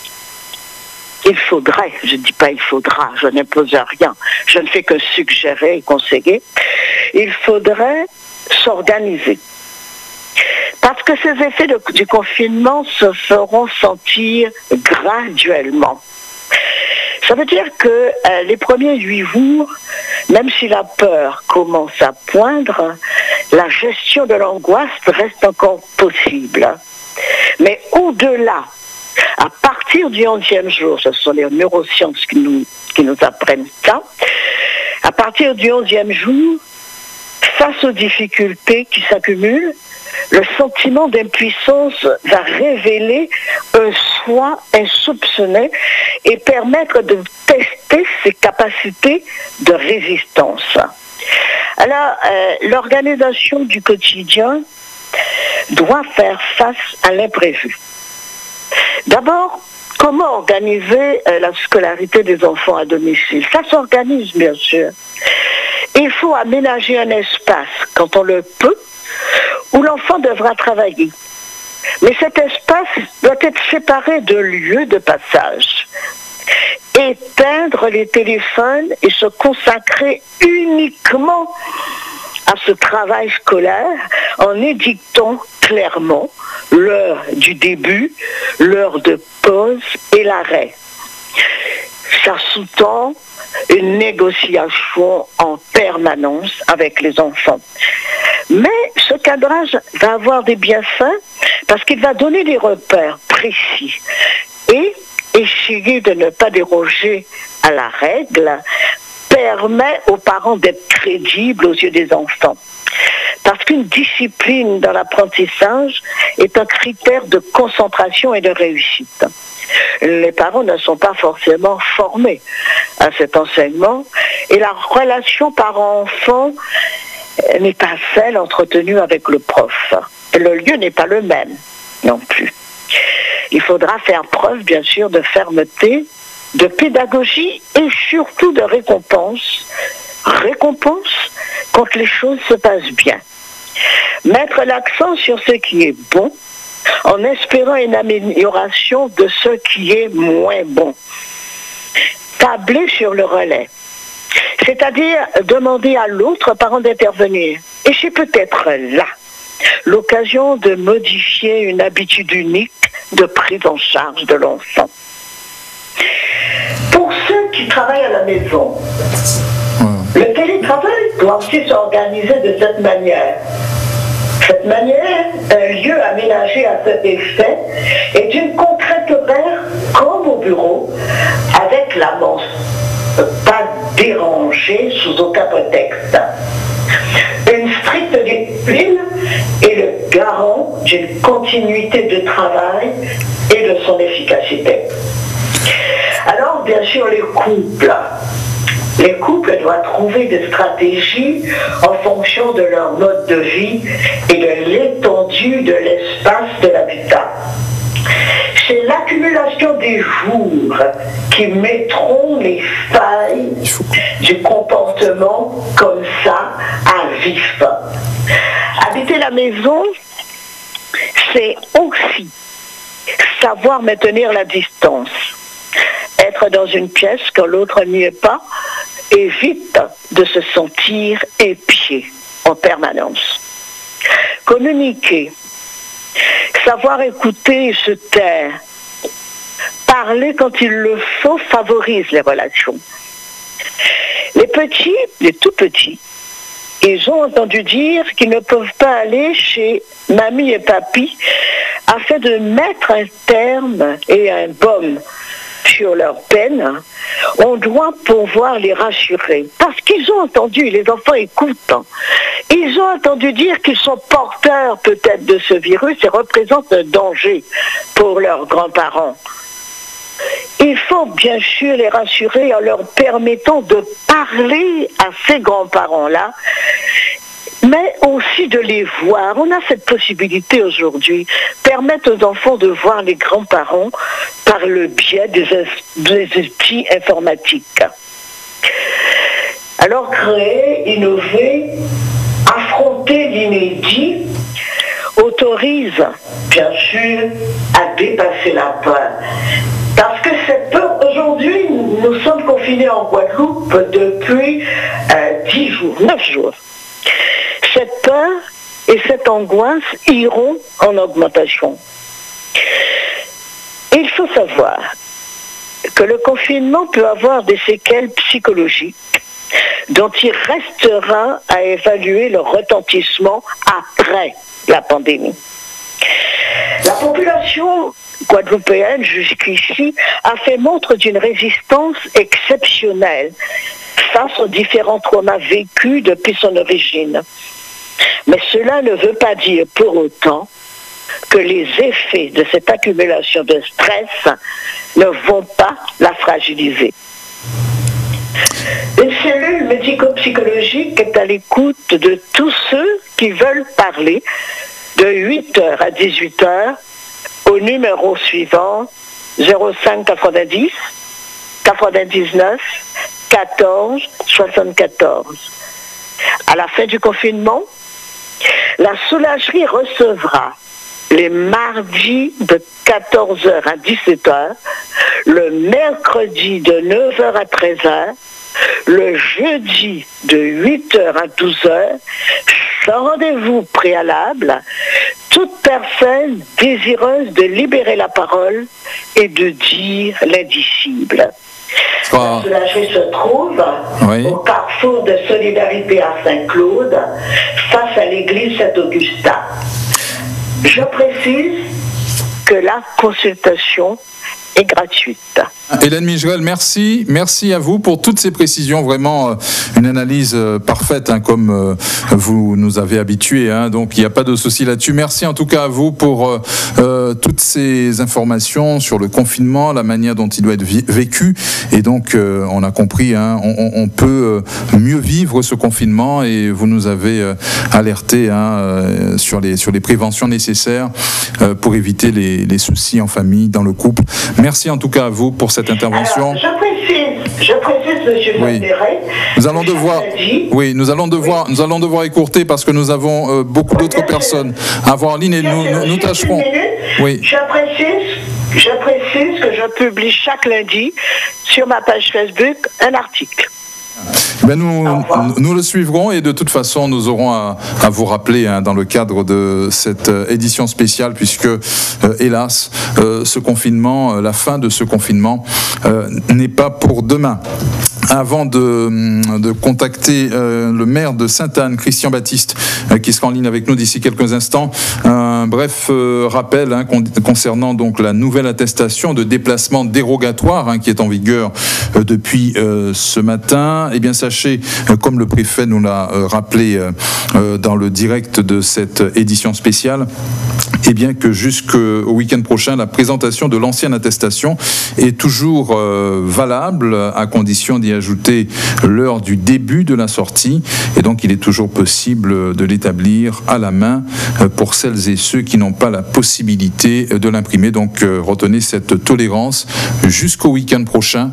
je ne dis pas il faudra, je n'impose rien, je ne fais que suggérer et conseiller, il faudrait s'organiser. Parce que ces effets du confinement se feront sentir graduellement. Ça veut dire que les premiers 8 jours, même si la peur commence à poindre, la gestion de l'angoisse reste encore possible. Mais au-delà, à partir du 11e jour, ce sont les neurosciences qui nous apprennent ça, à partir du 11e jour, face aux difficultés qui s'accumulent, le sentiment d'impuissance va révéler un soi insoupçonné et permettre de tester ses capacités de résistance. Alors, l'organisation du quotidien doit faire face à l'imprévu. D'abord, comment organiser la scolarité des enfants à domicile? Ça s'organise, bien sûr. Il faut aménager un espace, quand on le peut, où l'enfant devra travailler. Mais cet espace doit être séparé de lieux de passage. Éteindre les téléphones et se consacrer uniquement à ce travail scolaire en édictant clairement l'heure du début, l'heure de pause et l'arrêt. Ça sous-tend une négociation en permanence avec les enfants. Mais ce cadrage va avoir des bienfaits parce qu'il va donner des repères précis et essayer de ne pas déroger à la règle permet aux parents d'être crédibles aux yeux des enfants. Parce qu'une discipline dans l'apprentissage est un critère de concentration et de réussite. Les parents ne sont pas forcément formés à cet enseignement et la relation parent-enfant n'est pas celle entretenue avec le prof. Le lieu n'est pas le même non plus. Il faudra faire preuve, bien sûr, de fermeté, de pédagogie et surtout de récompense. Récompense quand les choses se passent bien. Mettre l'accent sur ce qui est bon en espérant une amélioration de ce qui est moins bon. Tabler sur le relais. C'est-à-dire demander à l'autre parent d'intervenir. Et c'est peut-être là l'occasion de modifier une habitude unique de prise en charge de l'enfant. Pour ceux qui travaillent à la maison, le télétravail doit aussi s'organiser de cette manière. Cette manière, un lieu aménagé à cet effet est une concrète horaire comme au bureau, avec l'annonce pas dérangé sous aucun prétexte. Une stricte discipline est le garant d'une continuité de travail et de son efficacité. Alors, bien sûr, les couples doivent trouver des stratégies en fonction de leur mode de vie et de l'étendue de l'espace de l'habitat. C'est l'accumulation des jours qui mettront les failles du comportement comme ça à vif. Habiter la maison, c'est aussi savoir maintenir la distance. Être dans une pièce quand l'autre n'y est pas évite de se sentir épié en permanence. Communiquer, savoir écouter et se taire, parler quand il le faut favorise les relations. Les petits, les tout petits, ils ont entendu dire qu'ils ne peuvent pas aller chez mamie et papy afin de mettre un terme et un baume sur leur peine, on doit pouvoir les rassurer. Parce qu'ils ont entendu, les enfants écoutent, ils ont entendu dire qu'ils sont porteurs peut-être de ce virus et représentent un danger pour leurs grands-parents. Il faut bien sûr les rassurer en leur permettant de parler à ces grands-parents-là, mais aussi de les voir. On a cette possibilité aujourd'hui, permettre aux enfants de voir les grands-parents par le biais des outils informatiques. Alors créer, innover, affronter l'inédit autorise bien sûr à dépasser la peur. Parce que cette peur, aujourd'hui, nous sommes confinés en Guadeloupe depuis 10 jours, 9 jours. Cette peur et cette angoisse iront en augmentation. Il faut savoir que le confinement peut avoir des séquelles psychologiques dont il restera à évaluer le retentissement après la pandémie. La population guadeloupéenne jusqu'ici a fait montre d'une résistance exceptionnelle face aux différents traumas vécus depuis son origine. Mais cela ne veut pas dire pour autant que les effets de cette accumulation de stress ne vont pas la fragiliser. Une cellule médico-psychologique est à l'écoute de tous ceux qui veulent parler de 8h à 18h au numéro suivant 05 90 99 14 74. À la fin du confinement, la soulagerie recevra les mardis de 14h à 17h, le mercredi de 9h à 13h, le jeudi de 8h à 12h, sans rendez-vous préalable, toute personne désireuse de libérer la parole et de dire l'indicible. La soulagerie se trouve au carrefour de Solidarité à Saint-Claude, face à l'église Saint-Augustin. Je précise que la consultation est gratuite. Hélène Migerel, merci à vous pour toutes ces précisions, vraiment une analyse parfaite, comme vous nous avez habitués, donc il n'y a pas de souci là-dessus. Merci en tout cas à vous pour toutes ces informations sur le confinement, la manière dont il doit être vécu, et donc on a compris, on peut mieux vivre ce confinement, et vous nous avez alerté sur les préventions nécessaires pour éviter les soucis en famille, dans le couple. Merci en tout cas à vous pour cette intervention. Alors, je précise, monsieur Vanderet. Nous allons devoir écourter parce que nous avons beaucoup d'autres personnes à voir en ligne, et nous tâcherons. Oui. Je précise que je publie chaque lundi sur ma page Facebook un article. Nous le suivrons, et de toute façon nous aurons à vous rappeler dans le cadre de cette édition spéciale, puisque hélas ce confinement, la fin de ce confinement n'est pas pour demain. Avant de contacter le maire de Sainte-Anne, Christian Baptiste, qui sera en ligne avec nous d'ici quelques instants, un bref rappel concernant donc la nouvelle attestation de déplacement dérogatoire qui est en vigueur depuis ce matin. Eh bien, sachez, comme le préfet nous l'a rappelé dans le direct de cette édition spéciale, eh bien que jusqu'au week-end prochain, la présentation de l'ancienne attestation est toujours valable, à condition d'y ajouter l'heure du début de la sortie, et donc il est toujours possible de l'établir à la main pour celles et ceux qui n'ont pas la possibilité de l'imprimer. Donc retenez cette tolérance jusqu'au week-end prochain,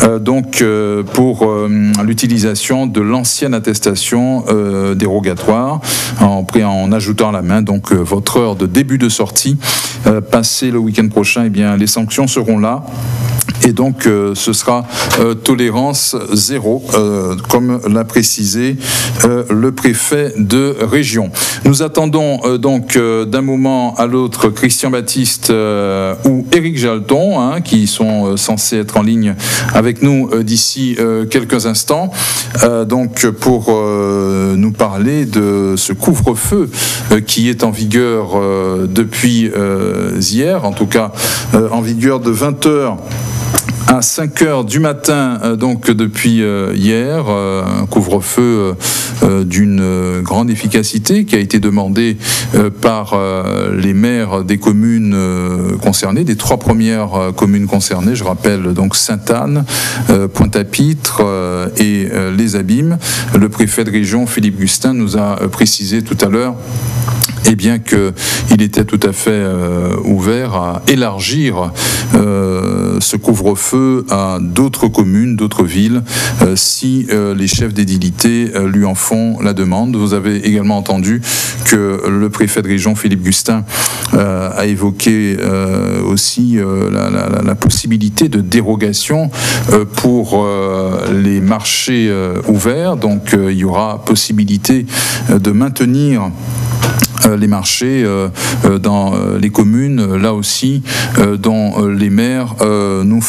pour l'utilisation de l'ancienne attestation dérogatoire, en ajoutant à la main donc votre heure de début de sortie. Passé le week-end prochain, eh bien les sanctions seront là. Et donc ce sera tolérance zéro, comme l'a précisé le préfet de région. Nous attendons donc d'un moment à l'autre Christian Baptiste ou Éric Jalton, qui sont censés être en ligne avec nous d'ici quelques instants, pour nous parler de ce couvre-feu qui est en vigueur depuis hier, en tout cas en vigueur de 20h à 5 heures du matin, donc depuis hier, un couvre-feu d'une grande efficacité qui a été demandé par les maires des communes concernées, des 3 premières communes concernées, je rappelle donc Sainte-Anne, Pointe-à-Pitre et les Abîmes. Le préfet de région, Philippe Gustin, nous a précisé tout à l'heure qu'il était tout à fait ouvert à élargir ce couvre-feu à d'autres communes, d'autres villes, si les chefs d'édilité lui en font la demande. Vous avez également entendu que le préfet de région, Philippe Gustin, a évoqué aussi la possibilité de dérogation pour les marchés ouverts. Donc il y aura possibilité de maintenir les marchés dans les communes, là aussi, dont les maires lui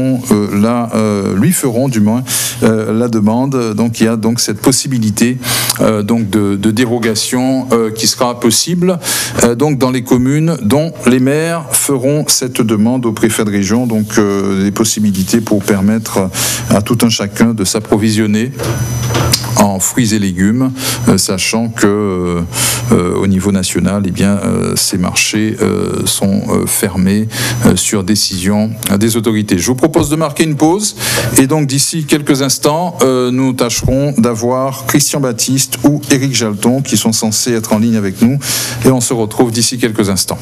feront du moins la demande. Donc il y a donc cette possibilité donc de dérogation qui sera possible donc dans les communes dont les maires feront cette demande au préfet de région. Donc des possibilités pour permettre à tout un chacun de s'approvisionner en fruits et légumes, sachant que au niveau national, ces marchés sont fermés sur décision des autorités. Je vous propose de marquer une pause et donc d'ici quelques instants, nous tâcherons d'avoir Christian Baptiste ou Éric Jalton qui sont censés être en ligne avec nous et on se retrouve d'ici quelques instants.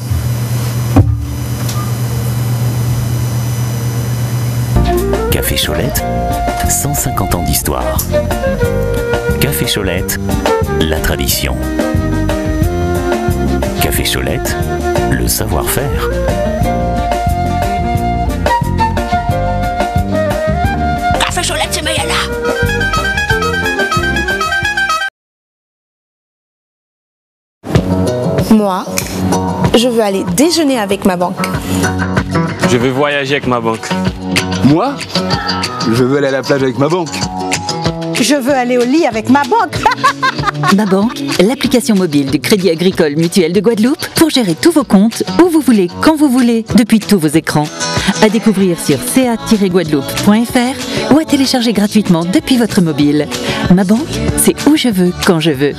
Café Cholette, 150 ans d'histoire. Café Cholette, la tradition. Café Cholette, le savoir-faire. Café Cholette, c'est meilleur là. Moi, je veux aller déjeuner avec ma banque. Je veux voyager avec ma banque. Moi, je veux aller à la plage avec ma banque. Je veux aller au lit avec ma banque. Ma banque, l'application mobile du Crédit Agricole Mutuel de Guadeloupe pour gérer tous vos comptes, où vous voulez, quand vous voulez, depuis tous vos écrans. À découvrir sur ca-guadeloupe.fr ou à télécharger gratuitement depuis votre mobile. Ma banque, c'est où je veux, quand je veux.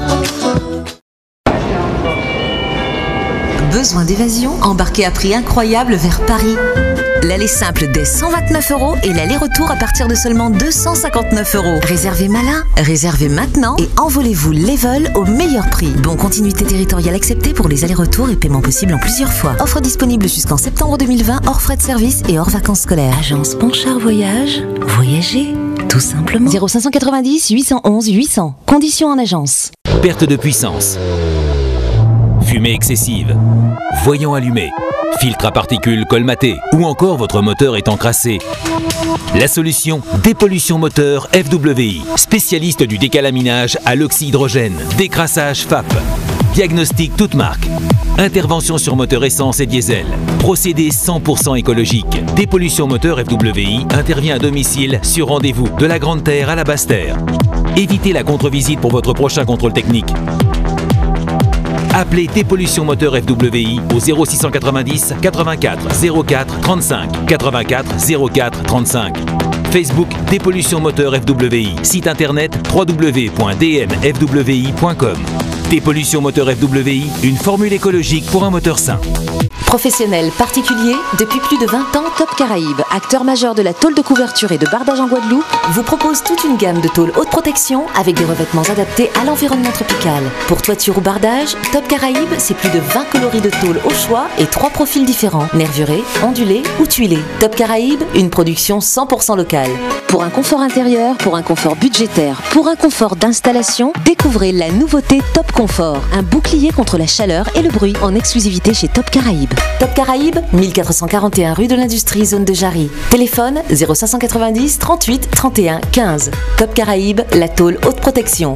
Besoin d'évasion? Embarquez à prix incroyable vers Paris. L'aller simple dès 129 € et l'aller-retour à partir de seulement 259 €. Réservez malin, réservez maintenant et envolez-vous les vols au meilleur prix. Bon, continuité territoriale acceptée pour les allers-retours et paiement possible en plusieurs fois. Offre disponible jusqu'en septembre 2020, hors frais de service et hors vacances scolaires. Agence Ponchard Voyage, voyagez tout simplement. 0590 811 800. Conditions en agence. Perte de puissance. Fumée excessive. Voyant allumé. Filtre à particules colmaté ou encore votre moteur est encrassé. La solution, Dépollution Moteur FWI, spécialiste du décalaminage à l'oxy-hydrogène, décrassage FAP, diagnostic toute marque, intervention sur moteur essence et diesel, procédé 100% écologique. Dépollution Moteur FWI intervient à domicile sur rendez-vous de la Grande Terre à la Basse Terre. Évitez la contre-visite pour votre prochain contrôle technique. Appelez Dépollution Moteur FWI au 0690 84 04 35 84 04 35. Facebook Dépollution Moteur FWI. Site internet www.dmfwi.com. Dépollution Moteur FWI, une formule écologique pour un moteur sain. Professionnels particuliers, depuis plus de 20 ans, Top Caraïbes, acteur majeur de la tôle de couverture et de bardage en Guadeloupe, vous propose toute une gamme de tôles haute protection avec des revêtements adaptés à l'environnement tropical. Pour toiture ou bardage, Top Caraïbes, c'est plus de 20 coloris de tôle au choix et 3 profils différents, nervurés, ondulés ou tuilés. Top Caraïbes, une production 100% locale. Pour un confort intérieur, pour un confort budgétaire, pour un confort d'installation, découvrez la nouveauté Top Confort, un bouclier contre la chaleur et le bruit en exclusivité chez Top Caraïbes. Top Caraïbes, 1441 rue de l'Industrie, zone de Jarry. Téléphone 0590 38 31 15. Top Caraïbes, la tôle haute protection.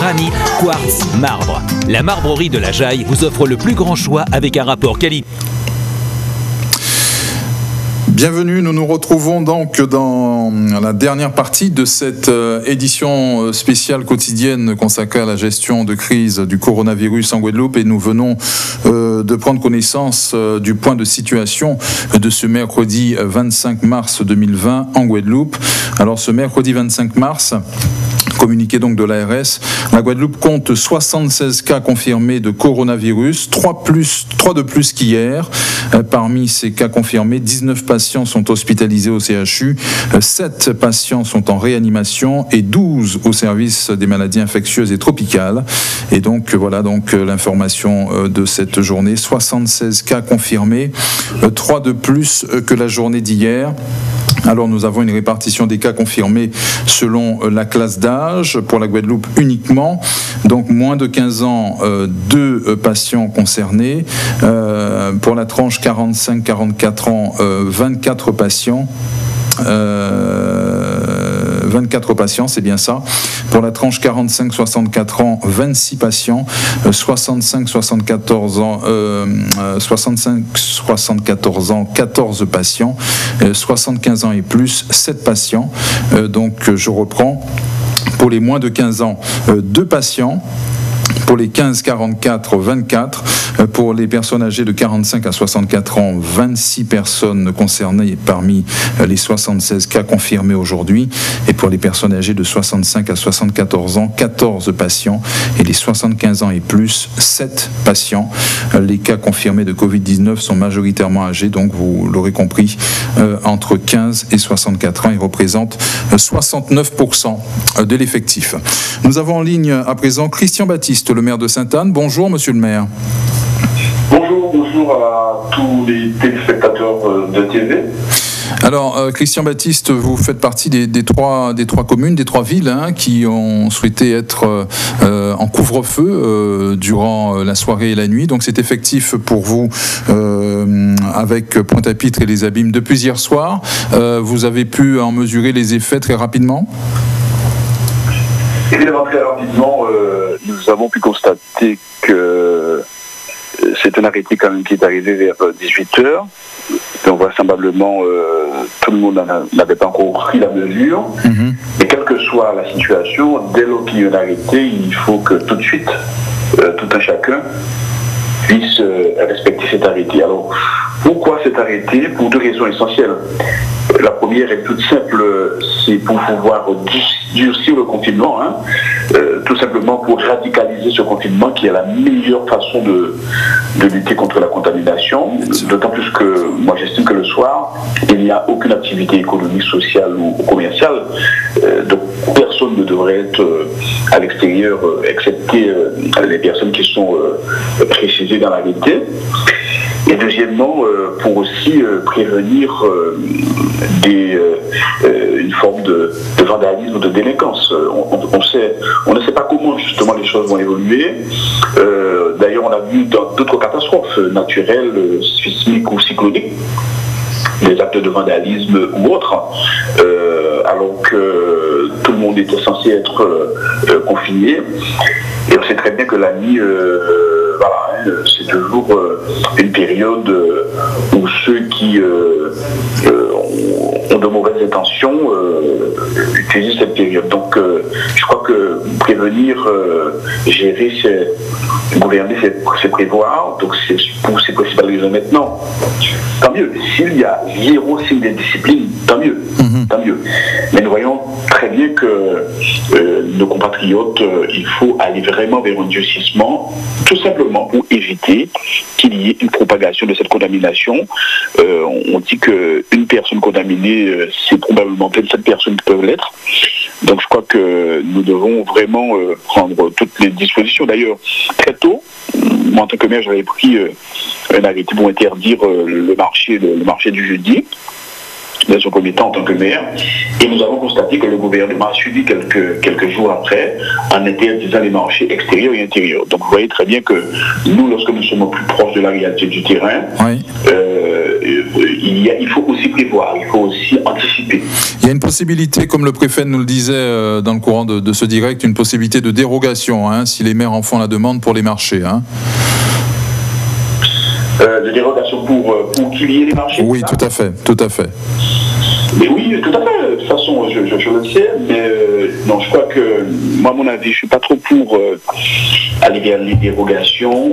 granit, quartz, marbre. La Marbrerie de la Jaille vous offre le plus grand choix avec un rapport qualité. Bienvenue, nous nous retrouvons donc dans la dernière partie de cette édition spéciale quotidienne consacrée à la gestion de crise du coronavirus en Guadeloupe et nous venons de prendre connaissance du point de situation de ce mercredi 25 mars 2020 en Guadeloupe. Alors ce mercredi 25 mars, communiqué donc de l'ARS, la Guadeloupe compte 76 cas confirmés de coronavirus, 3 de plus qu'hier. Parmi ces cas confirmés, 19 patients sont hospitalisés au CHU, 7 patients sont en réanimation et 12 au service des maladies infectieuses et tropicales. Et donc voilà donc l'information de cette journée, 76 cas confirmés, 3 de plus que la journée d'hier. Alors nous avons une répartition des cas confirmés selon la classe d'âge pour la Guadeloupe uniquement. Donc moins de 15 ans, 2 patients concernés. Pour la tranche 45-44 ans, 24 patients. 24 patients, c'est bien ça. Pour la tranche 45-64 ans, 26 patients. 65-74 ans, 14 patients. 75 ans et plus, 7 patients. Donc je reprends. Pour les moins de 15 ans, 2 patients. Pour les 15-44, 24. Pour les personnes âgées de 45 à 64 ans, 26 personnes concernées parmi les 76 cas confirmés aujourd'hui. Et pour les personnes âgées de 65 à 74 ans, 14 patients. Et les 75 ans et plus, 7 patients. Les cas confirmés de Covid-19 sont majoritairement âgés, donc vous l'aurez compris, entre 15 et 64 ans. Ils représentent 69% de l'effectif. Nous avons en ligne à présent Christian Baptiste, le maire de Sainte-Anne. Bonjour, monsieur le maire. Bonjour à tous les téléspectateurs de TV. Alors, Christian Baptiste, vous faites partie des trois communes, des 3 villes qui ont souhaité être en couvre-feu durant la soirée et la nuit. Donc, c'est effectif pour vous avec Pointe-à-Pitre et les Abîmes depuis hier soir. Vous avez pu en mesurer les effets très rapidement ? Évidemment, très rapidement, nous avons pu constater que c'est un arrêté quand même qui est arrivé vers 18h. Donc vraisemblablement, tout le monde n'avait pas encore pris la mesure. Mais quelle que soit la situation, dès lors qu'il y a un arrêté, il faut que tout de suite, tout un chacun puisse respecter cet arrêté. Alors, pourquoi cet arrêté ? Pour 2 raisons essentielles. La première est toute simple, c'est pour pouvoir durcir le confinement, tout simplement pour radicaliser ce confinement qui est la meilleure façon de lutter contre la contamination. D'autant plus que moi j'estime que le soir, il n'y a aucune activité économique, sociale ou commerciale. Donc personne ne devrait être à l'extérieur, excepté les personnes qui sont précisées dans l'arrêté. Et deuxièmement, pour aussi prévenir une forme de vandalisme ou de délinquance. On ne sait pas comment justement les choses vont évoluer. D'ailleurs, on a vu dans d'autres catastrophes naturelles, sismiques ou cycloniques, des actes de vandalisme ou autres, alors que tout le monde était censé être confiné. Et on sait très bien que la nuit, c'est toujours une période où ceux qui ont de mauvaises intentions utilisent cette période. Donc je crois que prévenir, gérer, gouverner, c'est prévoir. Donc c'est pour ces principales raisons maintenant. Tant mieux. S'il y a 0 signe de discipline, tant mieux. Tant mieux. Mais nous voyons très bien que nos compatriotes, il faut aller vraiment vers un durcissement, tout simplement pour éviter qu'il y ait une propagation de cette contamination. On dit qu'une personne contaminée, c'est probablement 27 personnes qui peuvent l'être. Donc je crois que nous devons vraiment prendre toutes les dispositions. D'ailleurs, très tôt, moi en tant que maire, j'avais pris un arrêté pour interdire le marché du jeudi, dans un premier temps en tant que maire, et nous avons constaté que le gouvernement a suivi quelques jours après en interdisant les marchés extérieurs et intérieurs. Donc vous voyez très bien que nous, lorsque nous sommes plus proches de la réalité du terrain, il faut aussi prévoir, il faut aussi anticiper anticiper. Il y a une possibilité, comme le préfet nous le disait dans le courant de ce direct, une possibilité de dérogation, hein, si les maires en font la demande pour les marchés. Hein. De dérogation pour qu'il y ait les marchés. Oui, tout à fait, tout à fait. Mais oui, tout à fait. De toute façon, je le sais, mais non, je crois que, moi, à mon avis, je suis pas trop pour aller vers les dérogations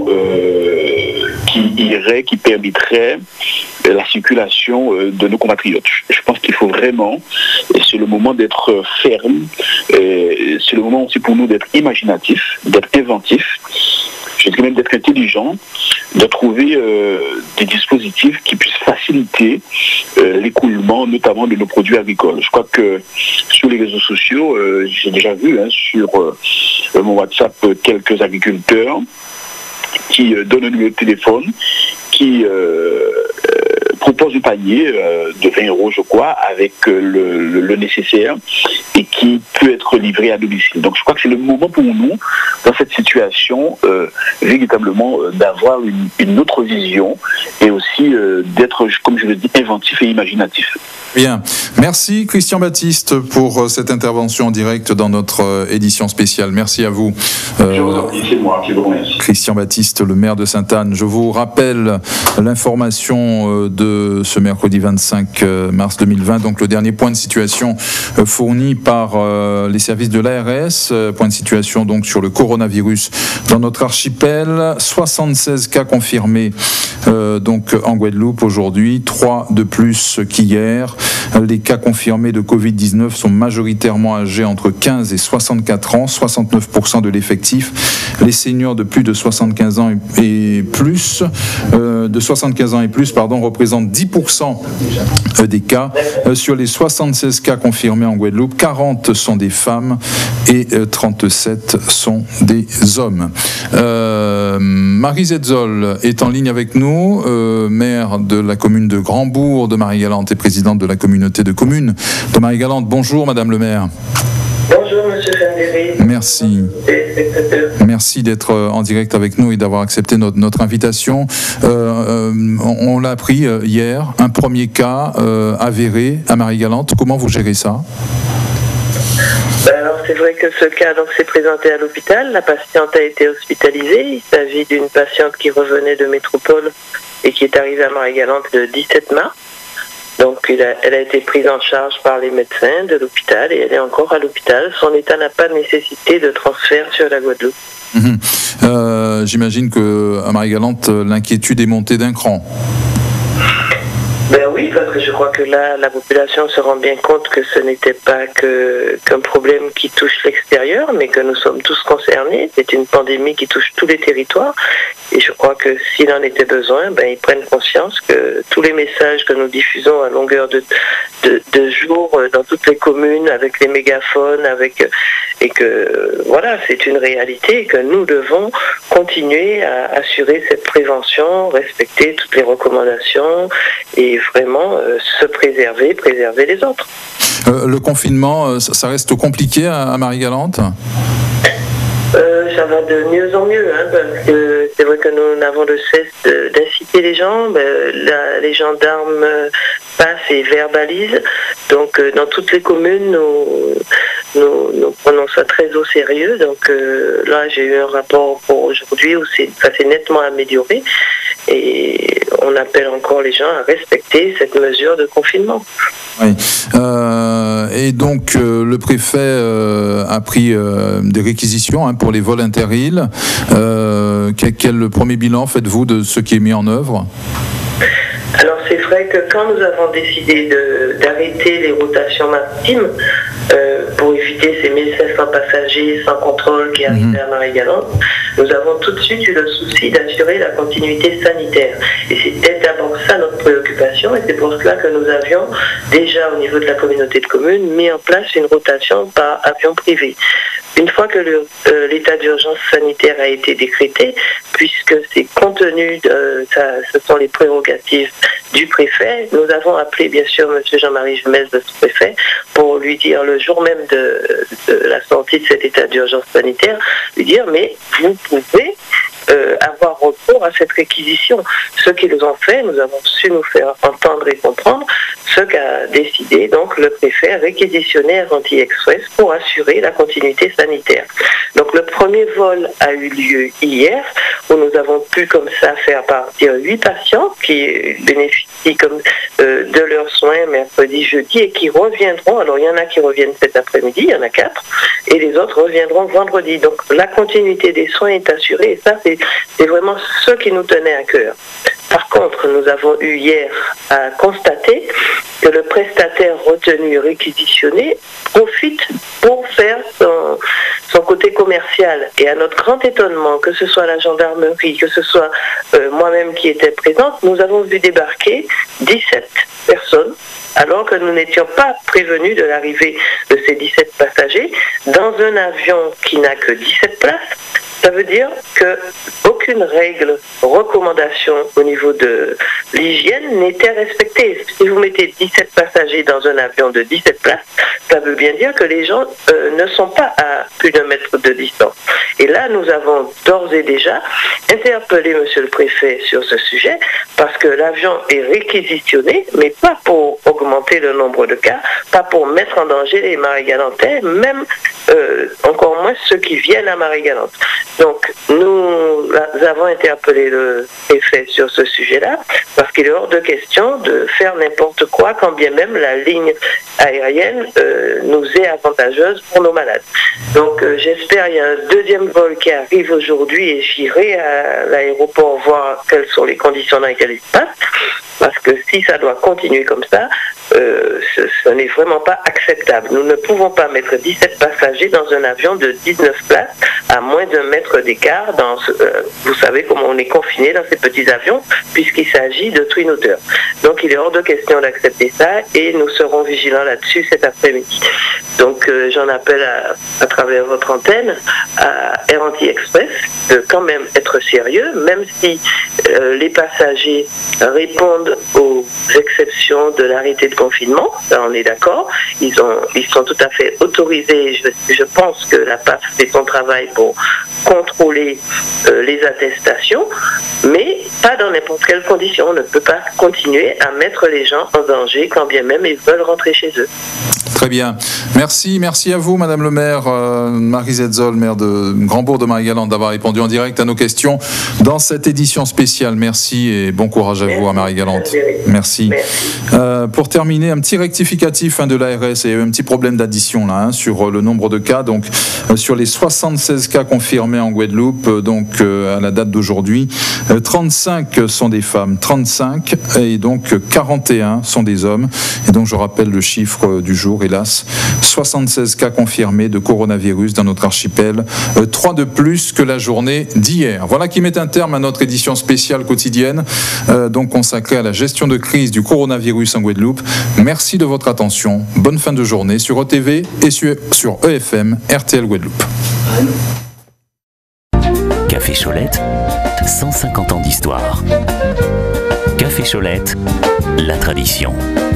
qui permettraient la circulation de nos compatriotes. Je pense qu'il faut vraiment, et c'est le moment d'être ferme, c'est le moment aussi pour nous d'être imaginatif, d'être inventif, je dirais même d'être intelligent, de trouver des dispositifs qui puissent faciliter l'écoulement, notamment de nos produits agricoles. Je crois que sur les réseaux sociaux, j'ai déjà vu sur mon WhatsApp quelques agriculteurs qui donnent un numéro de téléphone, qui propose un panier de 20 €, je crois, avec le nécessaire et qui peut être livré à domicile. Donc je crois que c'est le moment pour nous, dans cette situation, véritablement d'avoir une autre vision et aussi d'être, comme je le dis, inventif et imaginatif. Bien. Merci Christian Baptiste pour cette intervention en direct dans notre édition spéciale. Merci à vous. Je vous en prie, c'est moi qui vous remercie. Christian Baptiste, le maire de Sainte-Anne. Je vous rappelle l'information de ce mercredi 25 mars 2020, donc le dernier point de situation fourni par les services de l'ARS, point de situation donc sur le coronavirus dans notre archipel. 76 cas confirmés donc en Guadeloupe aujourd'hui, 3 de plus qu'hier. Les cas confirmés de Covid-19 sont majoritairement âgés entre 15 et 64 ans, 69% de l'effectif. Les seniors de plus de 75 ans et plus, représentent 10% des cas. Sur les 76 cas confirmés en Guadeloupe, 40 sont des femmes et 37 sont des hommes. Marie Zetzol est en ligne avec nous, maire de la commune de Grand-Bourg de Marie-Galante et présidente de la communauté de communes de Marie-Galante. Bonjour Madame le maire. Bonjour Monsieur Fendéry. Merci. Merci d'être en direct avec nous et d'avoir accepté notre invitation. On l'a appris hier, un premier cas avéré à Marie-Galante. Comment vous gérez ça ? Alors c'est vrai que ce cas s'est présenté à l'hôpital. La patiente a été hospitalisée. Il s'agit d'une patiente qui revenait de métropole et qui est arrivée à Marie-Galante le 17 mars. Donc elle a été prise en charge par les médecins de l'hôpital et elle est encore à l'hôpital. Son état n'a pas nécessité de transfert sur la Guadeloupe. J'imagine qu'à Marie-Galante, l'inquiétude est montée d'un cran. Ben oui, parce que je crois que là, la population se rend bien compte que ce n'était pas qu'un problème qui touche l'extérieur, mais que nous sommes tous concernés. C'est une pandémie qui touche tous les territoires. Et je crois que s'il en était besoin, ils prennent conscience que tous les messages que nous diffusons à longueur de jour dans toutes les communes, avec les mégaphones, et que voilà, c'est une réalité et que nous devons continuer à assurer cette prévention, respecter toutes les recommandations et vraiment se préserver les autres. Le confinement, ça reste compliqué à Marie-Galante ? Ça va de mieux en mieux, parce que c'est vrai que nous n'avons de cesse d'inciter les gens. Les gendarmes passent et verbalisent. Donc dans toutes les communes, nous prenons ça très au sérieux. Donc là, j'ai eu un rapport pour aujourd'hui où ça s'est nettement amélioré. Et on appelle encore les gens à respecter cette mesure de confinement. Oui. Et donc le préfet a pris des réquisitions pour les vols inter-îles. Quel premier bilan faites-vous de ce qui est mis en œuvre ? Alors c'est vrai que quand nous avons décidé d'arrêter les rotations maritimes pour éviter ces 1500 passagers sans contrôle qui arrivaient à Marie-Galante, nous avons tout de suite eu le souci d'assurer la continuité sanitaire. Et c'était d'abord ça notre préoccupation, et c'est pour cela que nous avions déjà au niveau de la communauté de communes mis en place une rotation par avion privé. Une fois que l'état d'urgence sanitaire a été décrété, puisque c'est contenu, ce sont les prérogatives du préfet, nous avons appelé bien sûr M. Jean-Marie Jumès, le sous-préfet, pour lui dire le jour même de la sortie de cet état d'urgence sanitaire, lui dire mais vous pouvez avoir recours à cette réquisition. Ceux qui nous ont fait, nous avons su nous faire entendre et comprendre ce qu'a décidé donc le préfet à réquisitionner Air-Antilles Express pour assurer la continuité sanitaire. Donc le premier vol a eu lieu hier, où nous avons pu comme ça faire partir 8 patients qui bénéficient comme de leurs soins mercredi, jeudi et qui reviendront. Alors il y en a qui reviennent cet après-midi, il y en a 4, et les autres reviendront vendredi. Donc la continuité des soins est assurée et ça c'est vraiment ce qui nous tenait à cœur. Par contre, nous avons eu hier à constater que le prestataire retenu et réquisitionné profite pour faire son côté commercial. Et à notre grand étonnement, que ce soit la gendarmerie, que ce soit moi-même qui étais présente, nous avons vu débarquer 17 personnes, alors que nous n'étions pas prévenus de l'arrivée de ces 17 passagers dans un avion qui n'a que 17 places. Ça veut dire qu'aucune règle, recommandation au niveau de l'hygiène n'était respectée. Si vous mettez 17 passagers dans un avion de 17 places, ça veut bien dire que les gens ne sont pas à plus d'un mètre de distance. Et là, nous avons d'ores et déjà interpellé Monsieur le Préfet sur ce sujet, parce que l'avion est réquisitionné, mais pas pour augmenter le nombre de cas, pas pour mettre en danger les Marie-Galantais, même encore moins ceux qui viennent à Marie-Galante. Donc, nous avons interpellé le préfet sur ce sujet-là, parce qu'il est hors de question de faire n'importe quoi, quand bien même la ligne aérienne nous est avantageuse pour nos malades. Donc, j'espère, il y a un deuxième vol qui arrive aujourd'hui et j'irai à l'aéroport voir quelles sont les conditions dans lesquelles il se passe, parce que si ça doit continuer comme ça, ce n'est vraiment pas acceptable. Nous ne pouvons pas mettre 17 passagers dans un avion de 19 places à moins d'un mètre d'écart. Vous savez comment on est confiné dans ces petits avions, puisqu'il s'agit de Twin Otter. Donc il est hors de question d'accepter ça et nous serons vigilants là-dessus cet après-midi. Donc j'en appelle à travers votre antenne à Air-Antilles Express de quand même être sérieux, même si les passagers répondent aux exceptions de l'arrêté de confinement, ça on est d'accord, ils sont tout à fait autorisés, je pense que la PAF fait son travail pour contrôler les attestations, mais pas dans n'importe quelle condition. On ne peut pas continuer à mettre les gens en danger quand bien même ils veulent rentrer chez eux. Très bien. Merci à vous, Madame le maire, Marie Zetzol, maire de Grand-Bourg de Marie-Galante, d'avoir répondu en direct à nos questions dans cette édition spéciale. Merci et bon courage à vous à Marie-Galante. Merci. Pour terminer, un petit rectificatif de l'ARS et un petit problème d'addition là sur le nombre de cas. Donc sur les 76 cas confirmés en Guadeloupe, donc à la date d'aujourd'hui, 35 sont des femmes, 35 et donc 41 sont des hommes. Et donc je rappelle le chiffre du jour, hélas, 76 cas confirmés de coronavirus dans notre archipel, 3 de plus que la journée d'hier. Voilà qui met un terme à notre édition spéciale quotidienne, donc consacrée à la gestion de crise du coronavirus en Guadeloupe. Merci de votre attention. Bonne fin de journée sur ETV et sur EFM RTL Guadeloupe. Café Cholette, 150 ans d'histoire. Café Cholette, la tradition.